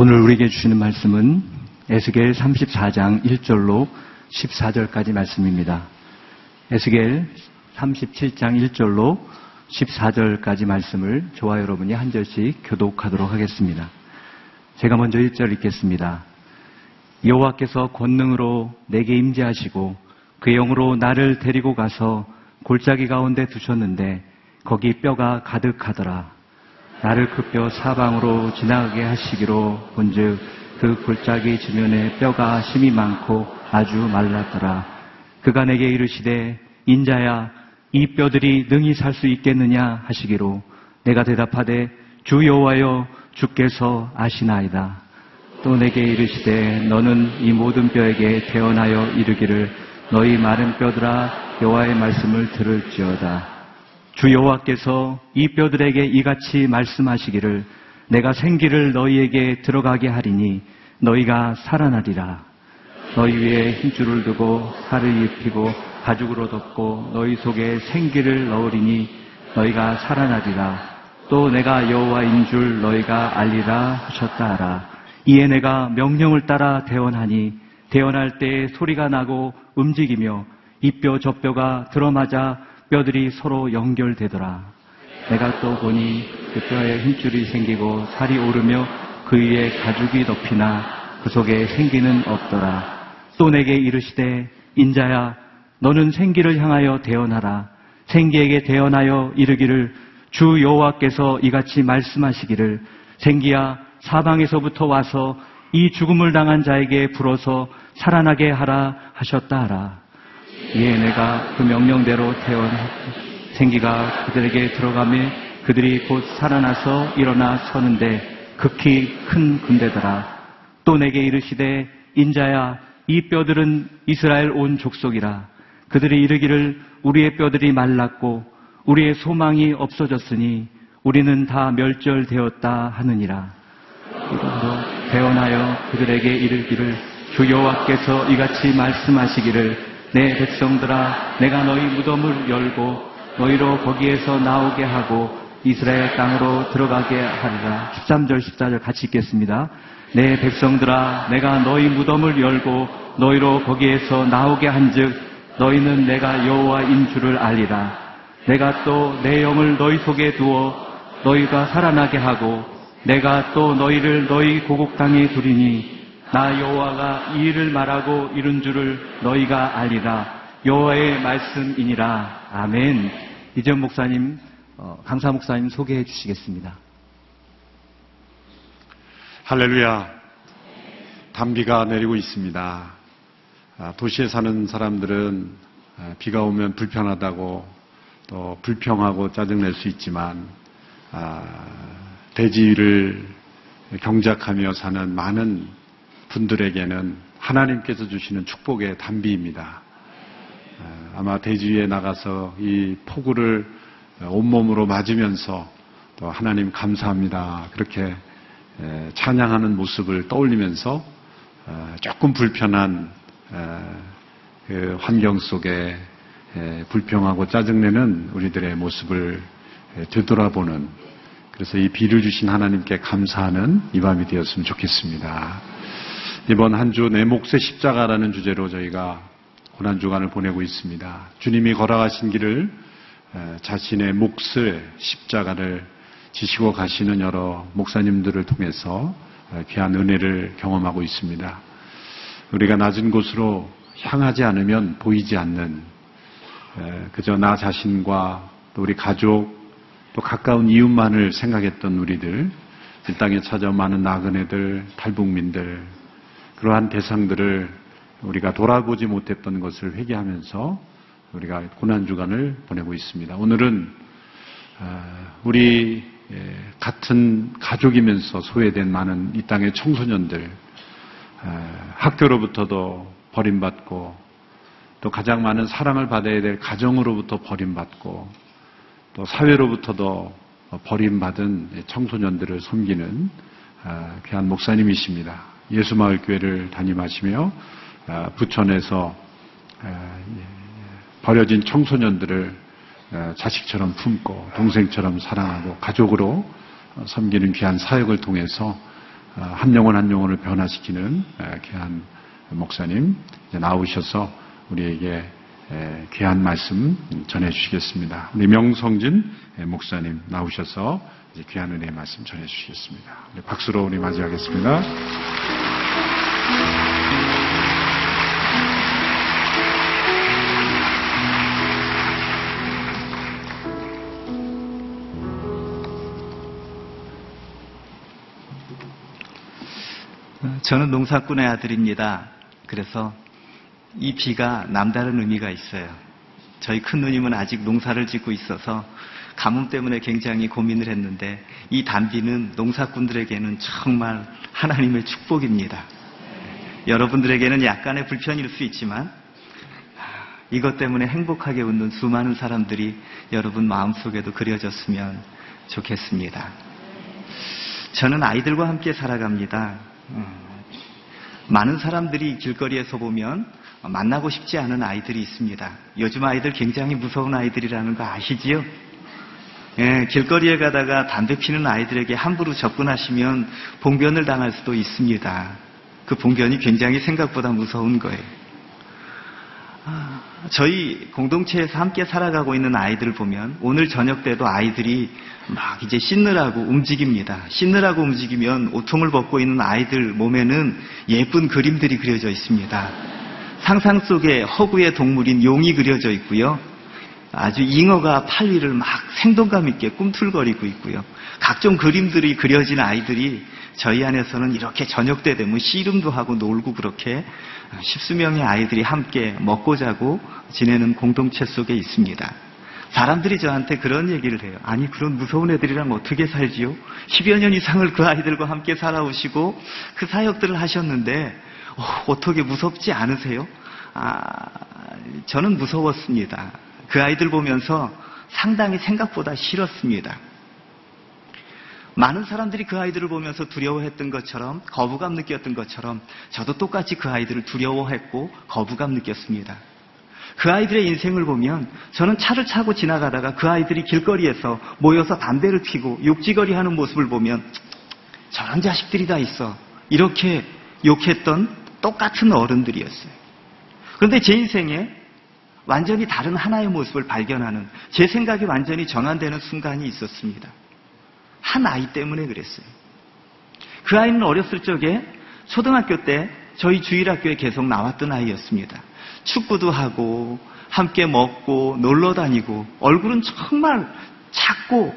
오늘 우리에게 주시는 말씀은 에스겔 34장 1절로 14절까지 말씀입니다. 에스겔 37장 1절로 14절까지 말씀을 저와 여러분이 한 절씩 교독하도록 하겠습니다. 제가 먼저 1절 읽겠습니다. 여호와께서 권능으로 내게 임재하시고 그의 영으로 나를 데리고 가서 골짜기 가운데 두셨는데 거기 뼈가 가득하더라. 나를 그 뼈 사방으로 지나가게 하시기로 본즉 그 골짜기 지면에 뼈가 심이 많고 아주 말랐더라. 그가 내게 이르시되 인자야 이 뼈들이 능히 살 수 있겠느냐 하시기로 내가 대답하되 주 여호와여 주께서 아시나이다. 또 내게 이르시되 너는 이 모든 뼈에게 대언하여 이르기를 너희 마른 뼈들아 여호와의 말씀을 들을지어다. 주 여호와께서 이 뼈들에게 이같이 말씀하시기를 내가 생기를 너희에게 들어가게 하리니 너희가 살아나리라. 너희 위에 힘줄을 두고 살을 입히고 가죽으로 덮고 너희 속에 생기를 넣으리니 너희가 살아나리라. 또 내가 여호와인 줄 너희가 알리라 하셨다 하라. 이에 내가 명령을 따라 대언하니 대언할 때 소리가 나고 움직이며 이 뼈 저 뼈가 들어맞아 뼈들이 서로 연결되더라. 내가 또 보니 그 뼈에 힘줄이 생기고 살이 오르며 그 위에 가죽이 덮이나 그 속에 생기는 없더라. 또 내게 이르시되 인자야 너는 생기를 향하여 대언하라. 생기에게 대언하여 이르기를 주 여호와께서 이같이 말씀하시기를 생기야 사방에서부터 와서 이 죽음을 당한 자에게 불어서 살아나게 하라 하셨다 하라. 이에 내가 그 명령대로 생기가 그들에게 들어가며 그들이 곧 살아나서 일어나 서는데 극히 큰 군대더라. 또 내게 이르시되 인자야 이 뼈들은 이스라엘 온 족속이라. 그들이 이르기를 우리의 뼈들이 말랐고 우리의 소망이 없어졌으니 우리는 다 멸절되었다 하느니라. 이러므로 대언하여 그들에게 이르기를 주 여호와께서 이같이 말씀하시기를 내 백성들아 내가 너희 무덤을 열고 너희로 거기에서 나오게 하고 이스라엘 땅으로 들어가게 하리라. 13절 14절 같이 읽겠습니다. 내 백성들아 내가 너희 무덤을 열고 너희로 거기에서 나오게 한즉 너희는 내가 여호와인 줄을 알리라. 내가 또 내 영을 너희 속에 두어 너희가 살아나게 하고 내가 또 너희를 너희 고국 땅에 두리니 나 여호와가 이 일을 말하고 이룬 줄을 너희가 알리라. 여호와의 말씀이니라. 아멘. 이전 목사님, 강사 목사님 소개해 주시겠습니다. 할렐루야. 단비가 내리고 있습니다. 도시에 사는 사람들은 비가 오면 불편하다고 또 불평하고 짜증낼 수 있지만 대지를 경작하며 사는 많은 분들에게는 하나님께서 주시는 축복의 단비입니다. 아마 대지 위에 나가서 이 폭우를 온몸으로 맞으면서 또 하나님 감사합니다 그렇게 찬양하는 모습을 떠올리면서 조금 불편한 그 환경 속에 불평하고 짜증내는 우리들의 모습을 되돌아보는, 그래서 이 비를 주신 하나님께 감사하는 이 밤이 되었으면 좋겠습니다. 이번 한 주 내 몫의 십자가라는 주제로 저희가 고난주간을 보내고 있습니다. 주님이 걸어가신 길을 자신의 몫을 십자가를 지시고 가시는 여러 목사님들을 통해서 귀한 은혜를 경험하고 있습니다. 우리가 낮은 곳으로 향하지 않으면 보이지 않는, 그저 나 자신과 또 우리 가족 또 가까운 이웃만을 생각했던 우리들, 이 땅에 찾아온 많은 나그네들, 탈북민들, 그러한 대상들을 우리가 돌아보지 못했던 것을 회개하면서 우리가 고난주간을 보내고 있습니다. 오늘은 우리 같은 가족이면서 소외된 많은 이 땅의 청소년들, 학교로부터도 버림받고 또 가장 많은 사랑을 받아야 될 가정으로부터 버림받고 또 사회로부터도 버림받은 청소년들을 섬기는 귀한 목사님이십니다. 예수마을교회를 담임하시며 부천에서 버려진 청소년들을 자식처럼 품고 동생처럼 사랑하고 가족으로 섬기는 귀한 사역을 통해서 한 영혼 한 영혼을 변화시키는 귀한 목사님 이제 나오셔서 우리에게 귀한 말씀 전해주시겠습니다. 우리 명성진 목사님 나오셔서 이제 귀한 은혜의 말씀 전해주시겠습니다. 우리 박수로 우리 맞이하겠습니다. 저는 농사꾼의 아들입니다. 그래서 이 비가 남다른 의미가 있어요. 저희 큰 누님은 아직 농사를 짓고 있어서 가뭄 때문에 굉장히 고민을 했는데 이 단비는 농사꾼들에게는 정말 하나님의 축복입니다. 여러분들에게는 약간의 불편일 수 있지만 이것 때문에 행복하게 웃는 수많은 사람들이 여러분 마음속에도 그려졌으면 좋겠습니다. 저는 아이들과 함께 살아갑니다. 많은 사람들이 길거리에서 보면 만나고 싶지 않은 아이들이 있습니다. 요즘 아이들 굉장히 무서운 아이들이라는 거 아시지요? 길거리에 가다가 담배 피는 아이들에게 함부로 접근하시면 봉변을 당할 수도 있습니다. 그 봉변이 굉장히 생각보다 무서운 거예요. 저희 공동체에서 함께 살아가고 있는 아이들을 보면 오늘 저녁 때도 아이들이 막 이제 씻느라고 움직입니다. 씻느라고 움직이면 옷통을 벗고 있는 아이들 몸에는 예쁜 그림들이 그려져 있습니다. 상상 속에 허구의 동물인 용이 그려져 있고요. 아주 잉어가 팔 위를 막 생동감 있게 꿈틀거리고 있고요. 각종 그림들이 그려진 아이들이 저희 안에서는 이렇게 저녁 때 되면 씨름도 하고 놀고 그렇게 십수명의 아이들이 함께 먹고 자고 지내는 공동체 속에 있습니다. 사람들이 저한테 그런 얘기를 해요. 아니 그런 무서운 애들이랑 어떻게 살지요? 10여 년 이상을 그 아이들과 함께 살아오시고 그 사역들을 하셨는데 어떻게 무섭지 않으세요? 저는 무서웠습니다. 그 아이들 보면서 상당히 생각보다 싫었습니다. 많은 사람들이 그 아이들을 보면서 두려워했던 것처럼 거부감 느꼈던 것처럼 저도 똑같이 그 아이들을 두려워했고 거부감 느꼈습니다. 그 아이들의 인생을 보면 저는 차를 타고 지나가다가 그 아이들이 길거리에서 모여서 담배를 피고 욕지거리 하는 모습을 보면 저런 자식들이 다 있어 이렇게 욕했던 똑같은 어른들이었어요. 그런데 제 인생에 완전히 다른 하나의 모습을 발견하는 제 생각이 완전히 전환되는 순간이 있었습니다. 한 아이 때문에 그랬어요. 그 아이는 어렸을 적에 초등학교 때 저희 주일학교에 계속 나왔던 아이였습니다. 축구도 하고 함께 먹고 놀러 다니고 얼굴은 정말 작고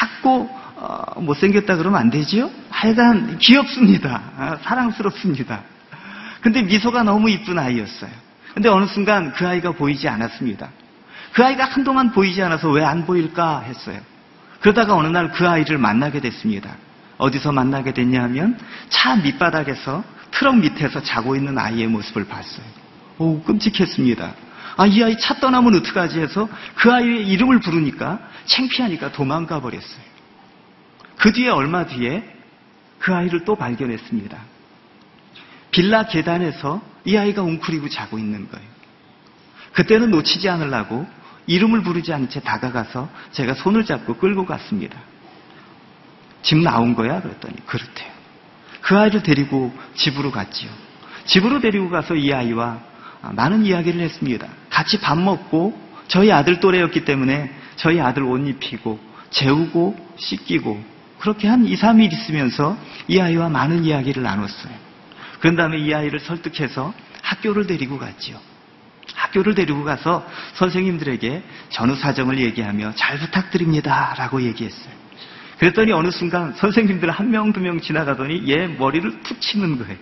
못생겼다 그러면 안 되지요? 하여간 귀엽습니다. 사랑스럽습니다. 근데 미소가 너무 이쁜 아이였어요. 근데 어느 순간 그 아이가 보이지 않았습니다. 그 아이가 한동안 보이지 않아서 왜 안 보일까 했어요. 그러다가 어느 날 그 아이를 만나게 됐습니다. 어디서 만나게 됐냐 하면 차 밑바닥에서 트럭 밑에서 자고 있는 아이의 모습을 봤어요. 오, 끔찍했습니다. 이 아이 차 떠나면 어떡하지 해서 그 아이의 이름을 부르니까 창피하니까 도망가 버렸어요. 그 뒤에 얼마 뒤에 그 아이를 또 발견했습니다. 빌라 계단에서 이 아이가 웅크리고 자고 있는 거예요. 그때는 놓치지 않으려고 이름을 부르지 않은 채 다가가서 제가 손을 잡고 끌고 갔습니다. 집 나온 거야? 그랬더니 그렇대요. 그 아이를 데리고 집으로 갔지요. 집으로 데리고 가서 이 아이와 많은 이야기를 했습니다. 같이 밥 먹고 저희 아들 또래였기 때문에 저희 아들 옷 입히고 재우고 씻기고 그렇게 한 2, 3일 있으면서 이 아이와 많은 이야기를 나눴어요. 그런 다음에 이 아이를 설득해서 학교를 데리고 갔지요. 학교를 데리고 가서 선생님들에게 전후 사정을 얘기하며 잘 부탁드립니다 라고 얘기했어요. 그랬더니 어느 순간 선생님들 한 명, 두 명 지나가더니 얘 머리를 툭 치는 거예요.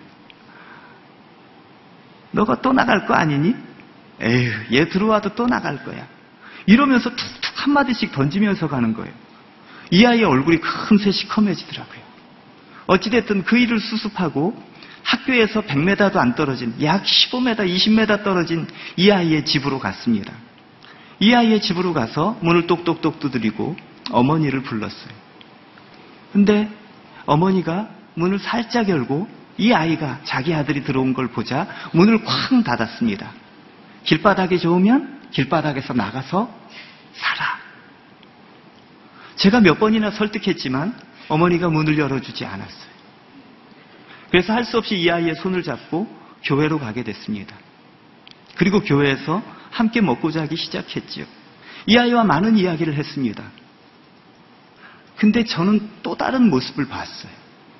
너가 또 나갈 거 아니니? 에휴, 얘 들어와도 또 나갈 거야. 이러면서 툭툭 한마디씩 던지면서 가는 거예요. 이 아이의 얼굴이 금세 시커매지더라고요. 어찌됐든 그 일을 수습하고 학교에서 100m도 안 떨어진 약 15m, 20m 떨어진 이 아이의 집으로 갔습니다. 이 아이의 집으로 가서 문을 똑똑똑 두드리고 어머니를 불렀어요. 근데 어머니가 문을 살짝 열고 이 아이가 자기 아들이 들어온 걸 보자 문을 쾅 닫았습니다. 길바닥이 좋으면 길바닥에서 나가서 살아. 제가 몇 번이나 설득했지만 어머니가 문을 열어주지 않았어요. 그래서 할 수 없이 이 아이의 손을 잡고 교회로 가게 됐습니다. 그리고 교회에서 함께 먹고 자기 시작했지요. 이 아이와 많은 이야기를 했습니다. 근데 저는 또 다른 모습을 봤어요.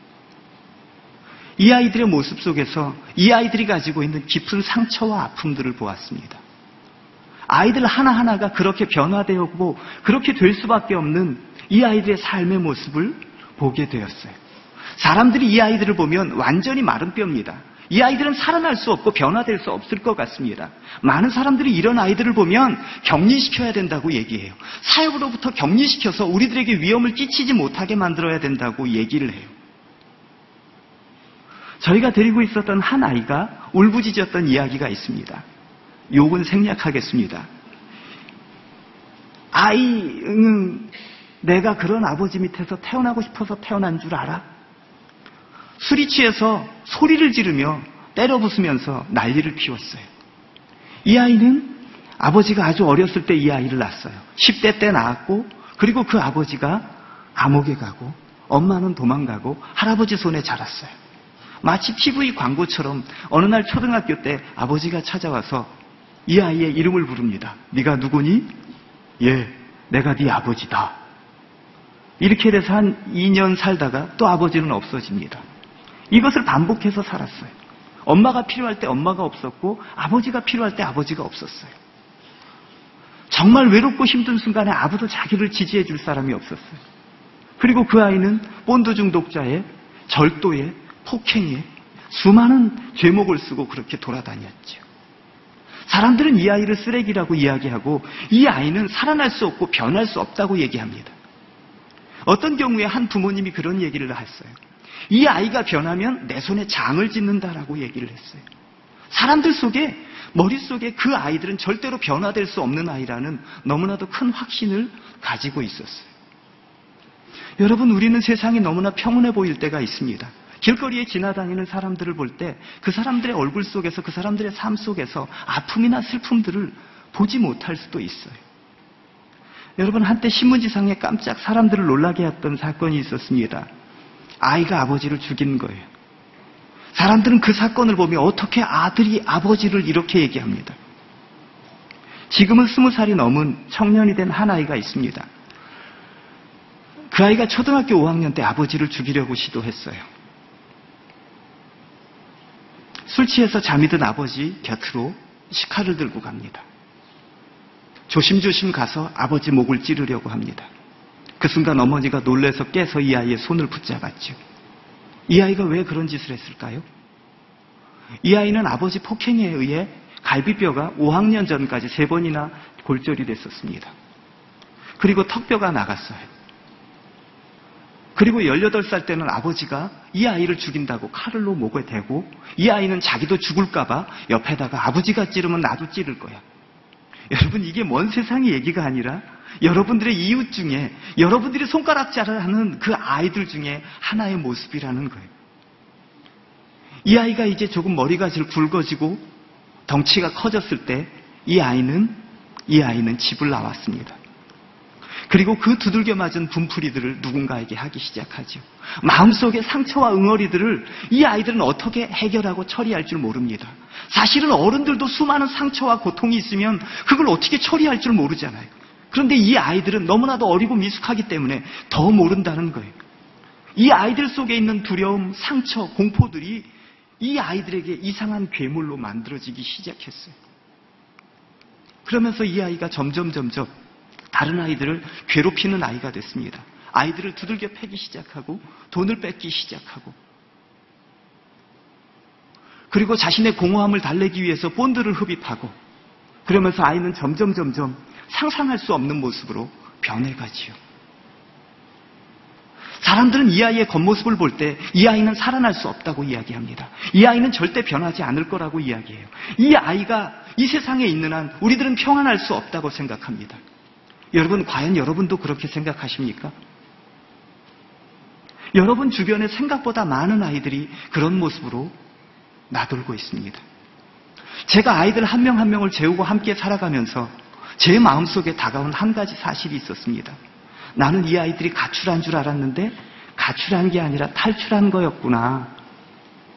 이 아이들의 모습 속에서 이 아이들이 가지고 있는 깊은 상처와 아픔들을 보았습니다. 아이들 하나하나가 그렇게 변화되었고 그렇게 될 수밖에 없는 이 아이들의 삶의 모습을 보게 되었어요. 사람들이 이 아이들을 보면 완전히 마른 뼈입니다. 이 아이들은 살아날 수 없고 변화될 수 없을 것 같습니다. 많은 사람들이 이런 아이들을 보면 격리시켜야 된다고 얘기해요. 사역으로부터 격리시켜서 우리들에게 위험을 끼치지 못하게 만들어야 된다고 얘기를 해요. 저희가 데리고 있었던 한 아이가 울부짖었던 이야기가 있습니다. 욕은 생략하겠습니다. 아이는 내가 그런 아버지 밑에서 태어나고 싶어서 태어난 줄 알아? 술이 취해서 소리를 지르며 때려 부수면서 난리를 피웠어요. 이 아이는 아버지가 아주 어렸을 때 이 아이를 낳았어요. 10대 때 낳았고 그리고 그 아버지가 감옥에 가고 엄마는 도망가고 할아버지 손에 자랐어요. 마치 TV 광고처럼 어느 날 초등학교 때 아버지가 찾아와서 이 아이의 이름을 부릅니다. 네가 누구니? 예, 내가 네 아버지다. 이렇게 돼서 한 2년 살다가 또 아버지는 없어집니다. 이것을 반복해서 살았어요. 엄마가 필요할 때 엄마가 없었고 아버지가 필요할 때 아버지가 없었어요. 정말 외롭고 힘든 순간에 아무도 자기를 지지해 줄 사람이 없었어요. 그리고 그 아이는 본드 중독자에 절도에 폭행에 수많은 죄목을 쓰고 그렇게 돌아다녔죠. 사람들은 이 아이를 쓰레기라고 이야기하고 이 아이는 살아날 수 없고 변할 수 없다고 얘기합니다. 어떤 경우에 한 부모님이 그런 얘기를 했어요. 이 아이가 변하면 내 손에 장을 짓는다라고 얘기를 했어요. 사람들 속에 머릿속에 그 아이들은 절대로 변화될 수 없는 아이라는 너무나도 큰 확신을 가지고 있었어요. 여러분, 우리는 세상이 너무나 평온해 보일 때가 있습니다. 길거리에 지나다니는 사람들을 볼 때 그 사람들의 얼굴 속에서 그 사람들의 삶 속에서 아픔이나 슬픔들을 보지 못할 수도 있어요. 여러분, 한때 신문지상에 깜짝 사람들을 놀라게 했던 사건이 있었습니다. 아이가 아버지를 죽인 거예요. 사람들은 그 사건을 보며 어떻게 아들이 아버지를 이렇게 얘기합니다. 지금은 20살이 넘은 청년이 된 한 아이가 있습니다. 그 아이가 초등학교 5학년 때 아버지를 죽이려고 시도했어요. 술 취해서 잠이 든 아버지 곁으로 식칼을 들고 갑니다. 조심조심 가서 아버지 목을 찌르려고 합니다. 그 순간 어머니가 놀라서 깨서 이 아이의 손을 붙잡았죠. 이 아이가 왜 그런 짓을 했을까요? 이 아이는 아버지 폭행에 의해 갈비뼈가 5학년 전까지 3번이나 골절이 됐었습니다. 그리고 턱뼈가 나갔어요. 그리고 18살 때는 아버지가 이 아이를 죽인다고 칼로 목에 대고 이 아이는 자기도 죽을까봐 옆에다가 아버지가 찌르면 나도 찌를 거야. 여러분, 이게 먼 세상의 얘기가 아니라 여러분들의 이웃 중에 여러분들이 손가락질을 하는 그 아이들 중에 하나의 모습이라는 거예요. 이 아이가 이제 조금 머리가 굵어지고 덩치가 커졌을 때 이 아이는 집을 나왔습니다. 그리고 그 두들겨 맞은 분풀이들을 누군가에게 하기 시작하죠. 마음속의 상처와 응어리들을 이 아이들은 어떻게 해결하고 처리할 줄 모릅니다. 사실은 어른들도 수많은 상처와 고통이 있으면 그걸 어떻게 처리할 줄 모르잖아요. 그런데 이 아이들은 너무나도 어리고 미숙하기 때문에 더 모른다는 거예요. 이 아이들 속에 있는 두려움, 상처, 공포들이 이 아이들에게 이상한 괴물로 만들어지기 시작했어요. 그러면서 이 아이가 점점 다른 아이들을 괴롭히는 아이가 됐습니다. 아이들을 두들겨 패기 시작하고 돈을 뺏기 시작하고 그리고 자신의 공허함을 달래기 위해서 본드를 흡입하고 그러면서 아이는 점점 상상할 수 없는 모습으로 변해가지요. 사람들은 이 아이의 겉모습을 볼 때 이 아이는 살아날 수 없다고 이야기합니다. 이 아이는 절대 변하지 않을 거라고 이야기해요. 이 아이가 이 세상에 있는 한 우리들은 평안할 수 없다고 생각합니다. 여러분, 과연 여러분도 그렇게 생각하십니까? 여러분 주변에 생각보다 많은 아이들이 그런 모습으로 나돌고 있습니다. 제가 아이들 한 명 한 명을 재우고 함께 살아가면서 제 마음속에 다가온 한 가지 사실이 있었습니다. 나는 이 아이들이 가출한 줄 알았는데 가출한 게 아니라 탈출한 거였구나.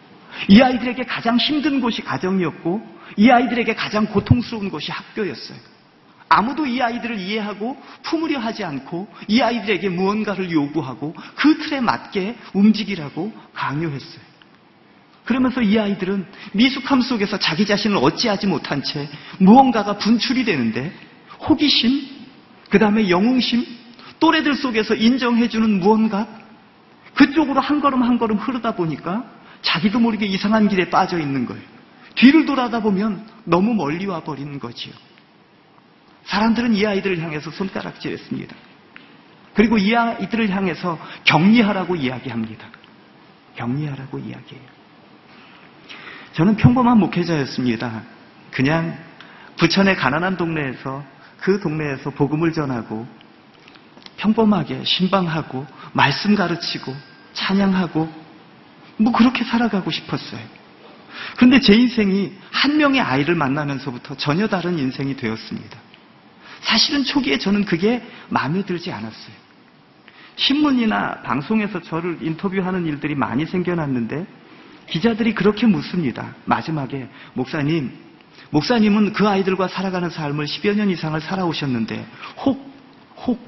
이 아이들에게 가장 힘든 곳이 가정이었고 이 아이들에게 가장 고통스러운 곳이 학교였어요. 아무도 이 아이들을 이해하고 품으려 하지 않고 이 아이들에게 무언가를 요구하고 그 틀에 맞게 움직이라고 강요했어요. 그러면서 이 아이들은 미숙함 속에서 자기 자신을 어찌하지 못한 채 무언가가 분출이 되는데 호기심, 그 다음에 영웅심, 또래들 속에서 인정해주는 무언가, 그쪽으로 한 걸음 한 걸음 흐르다 보니까 자기도 모르게 이상한 길에 빠져 있는 거예요. 뒤를 돌아다 보면 너무 멀리 와버리는 거지요. 사람들은 이 아이들을 향해서 손가락질했습니다. 그리고 이 아이들을 향해서 격리하라고 이야기합니다. 격리하라고 이야기해요. 저는 평범한 목회자였습니다. 그냥 부천의 가난한 동네에서 그 동네에서 복음을 전하고 평범하게 신방하고 말씀 가르치고 찬양하고 뭐 그렇게 살아가고 싶었어요. 그런데 제 인생이 한 명의 아이를 만나면서부터 전혀 다른 인생이 되었습니다. 사실은 초기에 저는 그게 마음에 들지 않았어요. 신문이나 방송에서 저를 인터뷰하는 일들이 많이 생겨났는데 기자들이 그렇게 묻습니다. 마지막에 목사님은 그 아이들과 살아가는 삶을 10여 년 이상을 살아오셨는데 혹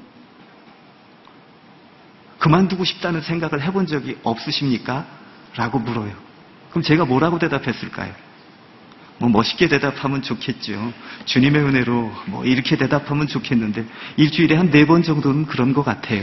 그만두고 싶다는 생각을 해본 적이 없으십니까? 라고 물어요. 그럼 제가 뭐라고 대답했을까요? 뭐 멋있게 대답하면 좋겠죠. 주님의 은혜로 뭐 이렇게 대답하면 좋겠는데 일주일에 한 4번 정도는 그런 것 같아요.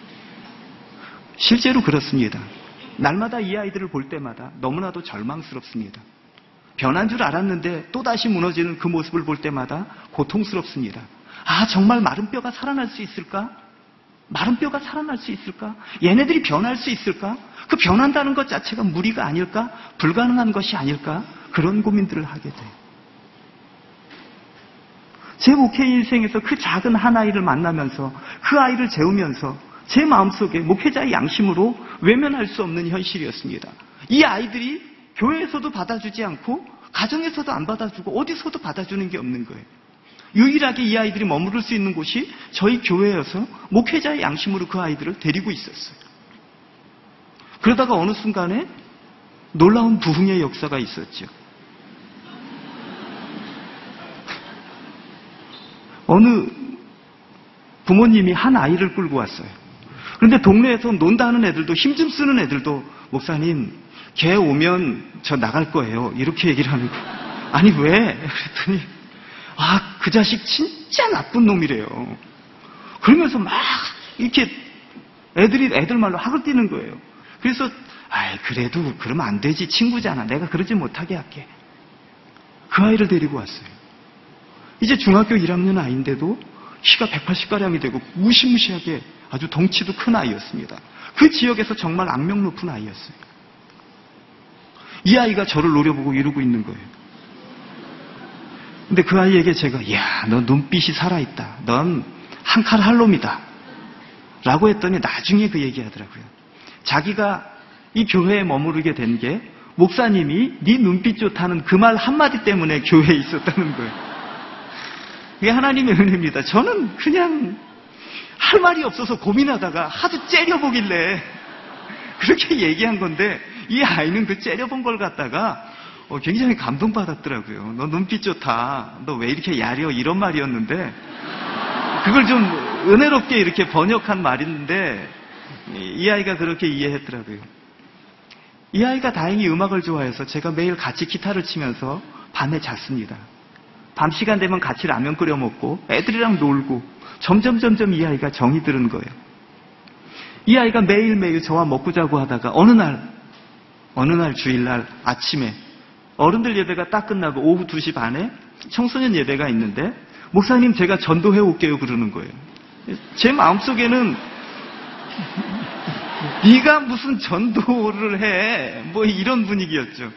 실제로 그렇습니다. 날마다 이 아이들을 볼 때마다 너무나도 절망스럽습니다. 변한 줄 알았는데 또다시 무너지는 그 모습을 볼 때마다 고통스럽습니다. 아, 정말 마른 뼈가 살아날 수 있을까? 마른 뼈가 살아날 수 있을까? 얘네들이 변할 수 있을까? 그 변한다는 것 자체가 무리가 아닐까? 불가능한 것이 아닐까? 그런 고민들을 하게 돼요. 제 목회 인생에서 그 작은 한 아이를 만나면서 그 아이를 재우면서 제 마음속에 목회자의 양심으로 외면할 수 없는 현실이었습니다. 이 아이들이 교회에서도 받아주지 않고 가정에서도 안 받아주고 어디서도 받아주는 게 없는 거예요. 유일하게 이 아이들이 머무를 수 있는 곳이 저희 교회여서 목회자의 양심으로 그 아이들을 데리고 있었어요. 그러다가 어느 순간에 놀라운 부흥의 역사가 있었죠. 어느 부모님이 한 아이를 끌고 왔어요. 그런데 동네에서 논다는 애들도 힘 좀 쓰는 애들도 목사님 걔 오면 저 나갈 거예요. 이렇게 얘기를 하는 거예요. 아니 왜? 그랬더니 그 자식 진짜 나쁜 놈이래요. 그러면서 막 이렇게 애들 말로 학을 띄는 거예요. 그래서 그래도 그러면 안 되지. 친구잖아. 내가 그러지 못하게 할게. 그 아이를 데리고 왔어요. 이제 중학교 1학년 아이인데도 키가 180가량이 되고 무시무시하게 아주 덩치도 큰 아이였습니다. 그 지역에서 정말 악명 높은 아이였어요. 이 아이가 저를 노려보고 이러고 있는 거예요. 근데 그 아이에게 제가 너 눈빛이 살아있다. 넌 한 칼 할 놈이다. 라고 했더니 나중에 그 얘기하더라고요. 자기가 이 교회에 머무르게 된 게 목사님이 네 눈빛 좋다는 그 말 한마디 때문에 교회에 있었다는 거예요. 이게 하나님의 은혜입니다. 저는 그냥 할 말이 없어서 고민하다가 하도 째려보길래 그렇게 얘기한 건데 이 아이는 그 째려본 걸 갖다가 굉장히 감동받았더라고요. 너 눈빛 좋다. 너 왜 이렇게 야려? 이런 말이었는데 그걸 좀 은혜롭게 이렇게 번역한 말인데 이 아이가 그렇게 이해했더라고요. 이 아이가 다행히 음악을 좋아해서 제가 매일 같이 기타를 치면서 밤에 잤습니다. 밤 시간 되면 같이 라면 끓여 먹고 애들이랑 놀고 점점 이 아이가 정이 들은 거예요. 이 아이가 매일매일 저와 먹고 자고 하다가 어느 날 주일날 아침에 어른들 예배가 딱 끝나고 오후 2시 반에 청소년 예배가 있는데 목사님 제가 전도해 올게요 그러는 거예요. 제 마음속에는 네가 무슨 전도를 해? 뭐 이런 분위기였죠.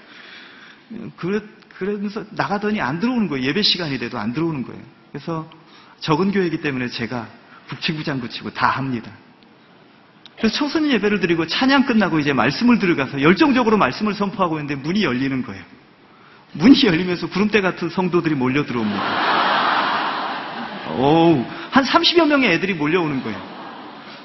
그러면서 나가더니 안 들어오는 거예요. 예배 시간이 돼도 안 들어오는 거예요. 그래서 적은 교회이기 때문에 제가 북치고 다 합니다. 그래서 청소년 예배를 드리고 찬양 끝나고 이제 말씀을 들어가서 열정적으로 말씀을 선포하고 있는데 문이 열리는 거예요. 문이 열리면서 구름대 같은 성도들이 몰려 들어옵니다. 한 30여 명의 애들이 몰려오는 거예요. 쫙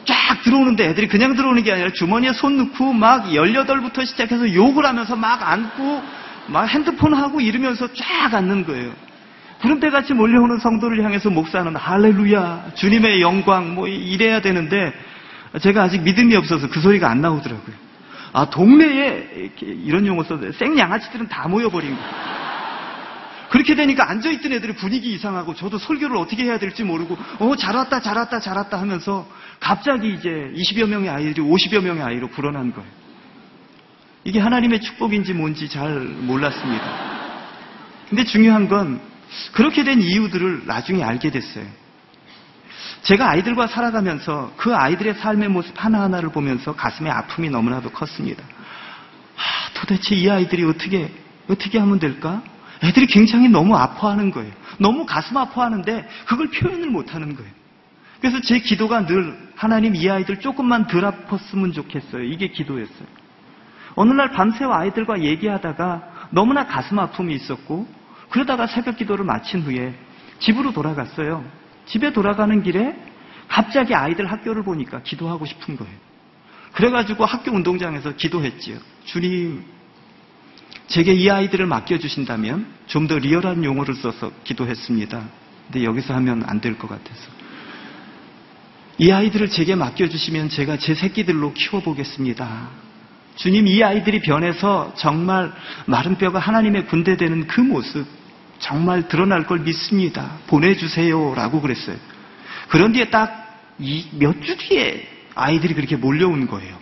들어오는데 애들이 그냥 들어오는 게 아니라 주머니에 손 넣고 막 18부터 시작해서 욕을 하면서 막 앉고 막 핸드폰 하고 이러면서 쫙 앉는 거예요. 구름대같이 몰려오는 성도를 향해서 목사는 할렐루야, 주님의 영광 뭐 이래야 되는데 제가 아직 믿음이 없어서 그 소리가 안 나오더라고요. 동네에 이렇게 이런 용어 써도 생양아치들은 다 모여버린 거예요. 그렇게 되니까 앉아있던 애들이 분위기 이상하고 저도 설교를 어떻게 해야 될지 모르고 잘 왔다 잘 왔다 잘 왔다 하면서 갑자기 이제 20여 명의 아이들이 50여 명의 아이로 불어난 거예요. 이게 하나님의 축복인지 뭔지 잘 몰랐습니다. 근데 중요한 건 그렇게 된 이유들을 나중에 알게 됐어요. 제가 아이들과 살아가면서 그 아이들의 삶의 모습 하나하나를 보면서 가슴에 아픔이 너무나도 컸습니다. 도대체 이 아이들이 어떻게 하면 될까? 애들이 굉장히 너무 아파하는 거예요. 너무 가슴 아파하는데 그걸 표현을 못하는 거예요. 그래서 제 기도가 늘 하나님 이 아이들 조금만 덜 아팠으면 좋겠어요. 이게 기도였어요. 어느 날 밤새 아이들과 얘기하다가 너무나 가슴 아픔이 있었고 그러다가 새벽 기도를 마친 후에 집으로 돌아갔어요. 집에 돌아가는 길에 갑자기 아이들 학교를 보니까 기도하고 싶은 거예요. 그래가지고 학교 운동장에서 기도했지요. 주님, 제게 이 아이들을 맡겨주신다면 좀 더 리얼한 용어를 써서 기도했습니다. 근데 여기서 하면 안 될 것 같아서. 이 아이들을 제게 맡겨주시면 제가 제 새끼들로 키워보겠습니다. 주님, 이 아이들이 변해서 정말 마른 뼈가 하나님의 군대 되는 그 모습 정말 드러날 걸 믿습니다. 보내주세요 라고 그랬어요. 그런 뒤에 딱 몇 주 뒤에 아이들이 그렇게 몰려온 거예요.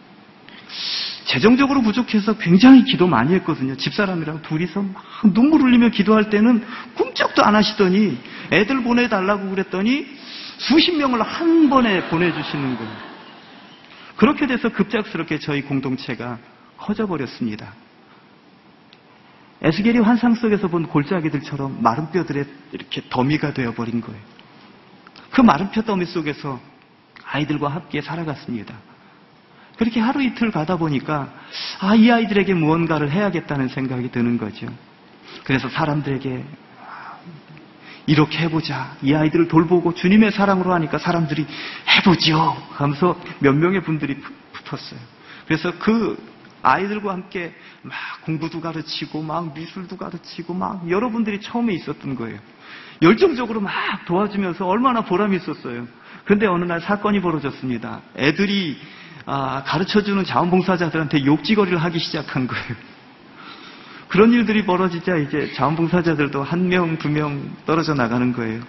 재정적으로 부족해서 굉장히 기도 많이 했거든요. 집사람이랑 둘이서 막 눈물 흘리며 기도할 때는 꿈쩍도 안 하시더니 애들 보내달라고 그랬더니 수십 명을 한 번에 보내주시는 거예요. 그렇게 돼서 급작스럽게 저희 공동체가 커져버렸습니다. 에스겔이 환상 속에서 본 골짜기들처럼 마른 뼈들의 이렇게 더미가 되어버린 거예요. 그 마른 뼈 더미 속에서 아이들과 함께 살아갔습니다. 그렇게 하루 이틀 가다 보니까 이 아이들에게 무언가를 해야겠다는 생각이 드는 거죠. 그래서 사람들에게 이렇게 해보자. 이 아이들을 돌보고 주님의 사랑으로 하니까 사람들이 해보지요 하면서 몇 명의 분들이 붙었어요. 그래서 그 아이들과 함께 막 공부도 가르치고 막 미술도 가르치고 막 여러분들이 처음에 있었던 거예요. 열정적으로 막 도와주면서 얼마나 보람이 있었어요. 그런데 어느 날 사건이 벌어졌습니다. 애들이 가르쳐주는 자원봉사자들한테 욕지거리를 하기 시작한 거예요. 그런 일들이 벌어지자 이제 자원봉사자들도 1명, 2명 떨어져 나가는 거예요.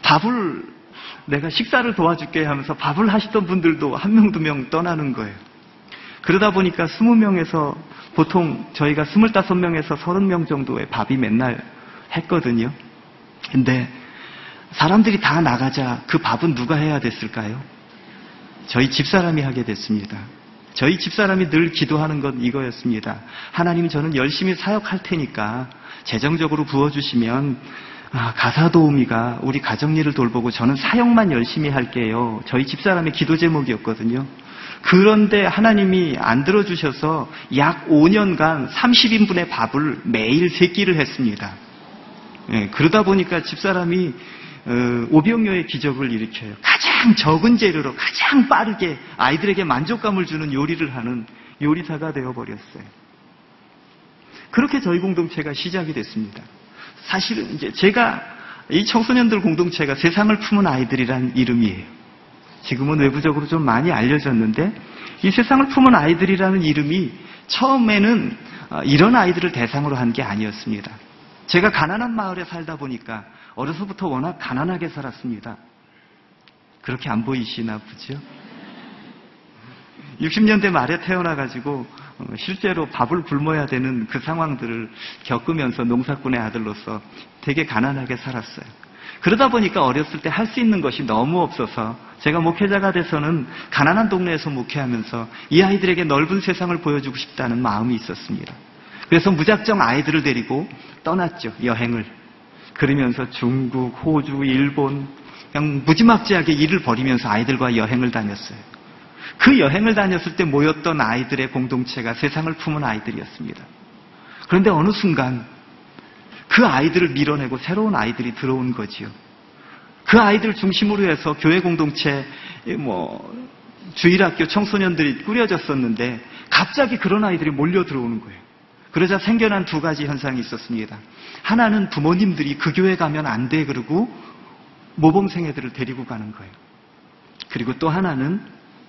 내가 식사를 도와줄게 하면서 밥을 하시던 분들도 1명, 2명 떠나는 거예요. 그러다 보니까 20명에서 보통 저희가 25명에서 30명 정도의 밥이 맨날 했거든요. 근데 사람들이 다 나가자 그 밥은 누가 해야 됐을까요? 저희 집사람이 하게 됐습니다. 저희 집사람이 늘 기도하는 건 이거였습니다. 하나님, 저는 열심히 사역할 테니까 재정적으로 부어주시면 가사 도우미가 우리 가정일을 돌보고 저는 사역만 열심히 할게요. 저희 집사람의 기도 제목이었거든요. 그런데 하나님이 안 들어주셔서 약 5년간 30인분의 밥을 매일 3끼를 했습니다. 그러다 보니까 집사람이 오병이어의 기적을 일으켜요. 가장 적은 재료로 가장 빠르게 아이들에게 만족감을 주는 요리를 하는 요리사가 되어버렸어요. 그렇게 저희 공동체가 시작이 됐습니다. 사실은 이제 제가 이 청소년들 공동체가 세상을 품은 아이들이란 이름이에요. 지금은 외부적으로 좀 많이 알려졌는데 이 세상을 품은 아이들이라는 이름이 처음에는 이런 아이들을 대상으로 한 게 아니었습니다. 제가 가난한 마을에 살다 보니까 어려서부터 워낙 가난하게 살았습니다. 그렇게 안 보이시나 보죠? 60년대 말에 태어나가지고 실제로 밥을 굶어야 되는 그 상황들을 겪으면서 농사꾼의 아들로서 되게 가난하게 살았어요. 그러다 보니까 어렸을 때 할 수 있는 것이 너무 없어서 제가 목회자가 돼서는 가난한 동네에서 목회하면서 이 아이들에게 넓은 세상을 보여주고 싶다는 마음이 있었습니다. 그래서 무작정 아이들을 데리고 떠났죠, 여행을. 그러면서 중국, 호주, 일본 그냥 무지막지하게 일을 벌이면서 아이들과 여행을 다녔어요. 그 여행을 다녔을 때 모였던 아이들의 공동체가 세상을 품은 아이들이었습니다. 그런데 어느 순간 그 아이들을 밀어내고 새로운 아이들이 들어온 거지요. 그 아이들 중심으로 해서 교회 공동체 주일학교 청소년들이 꾸려졌었는데 갑자기 그런 아이들이 몰려 들어오는 거예요. 그러자 생겨난 두 가지 현상이 있었습니다. 하나는 부모님들이 그 교회 가면 안 돼 그러고 모범생 애들을 데리고 가는 거예요. 그리고 또 하나는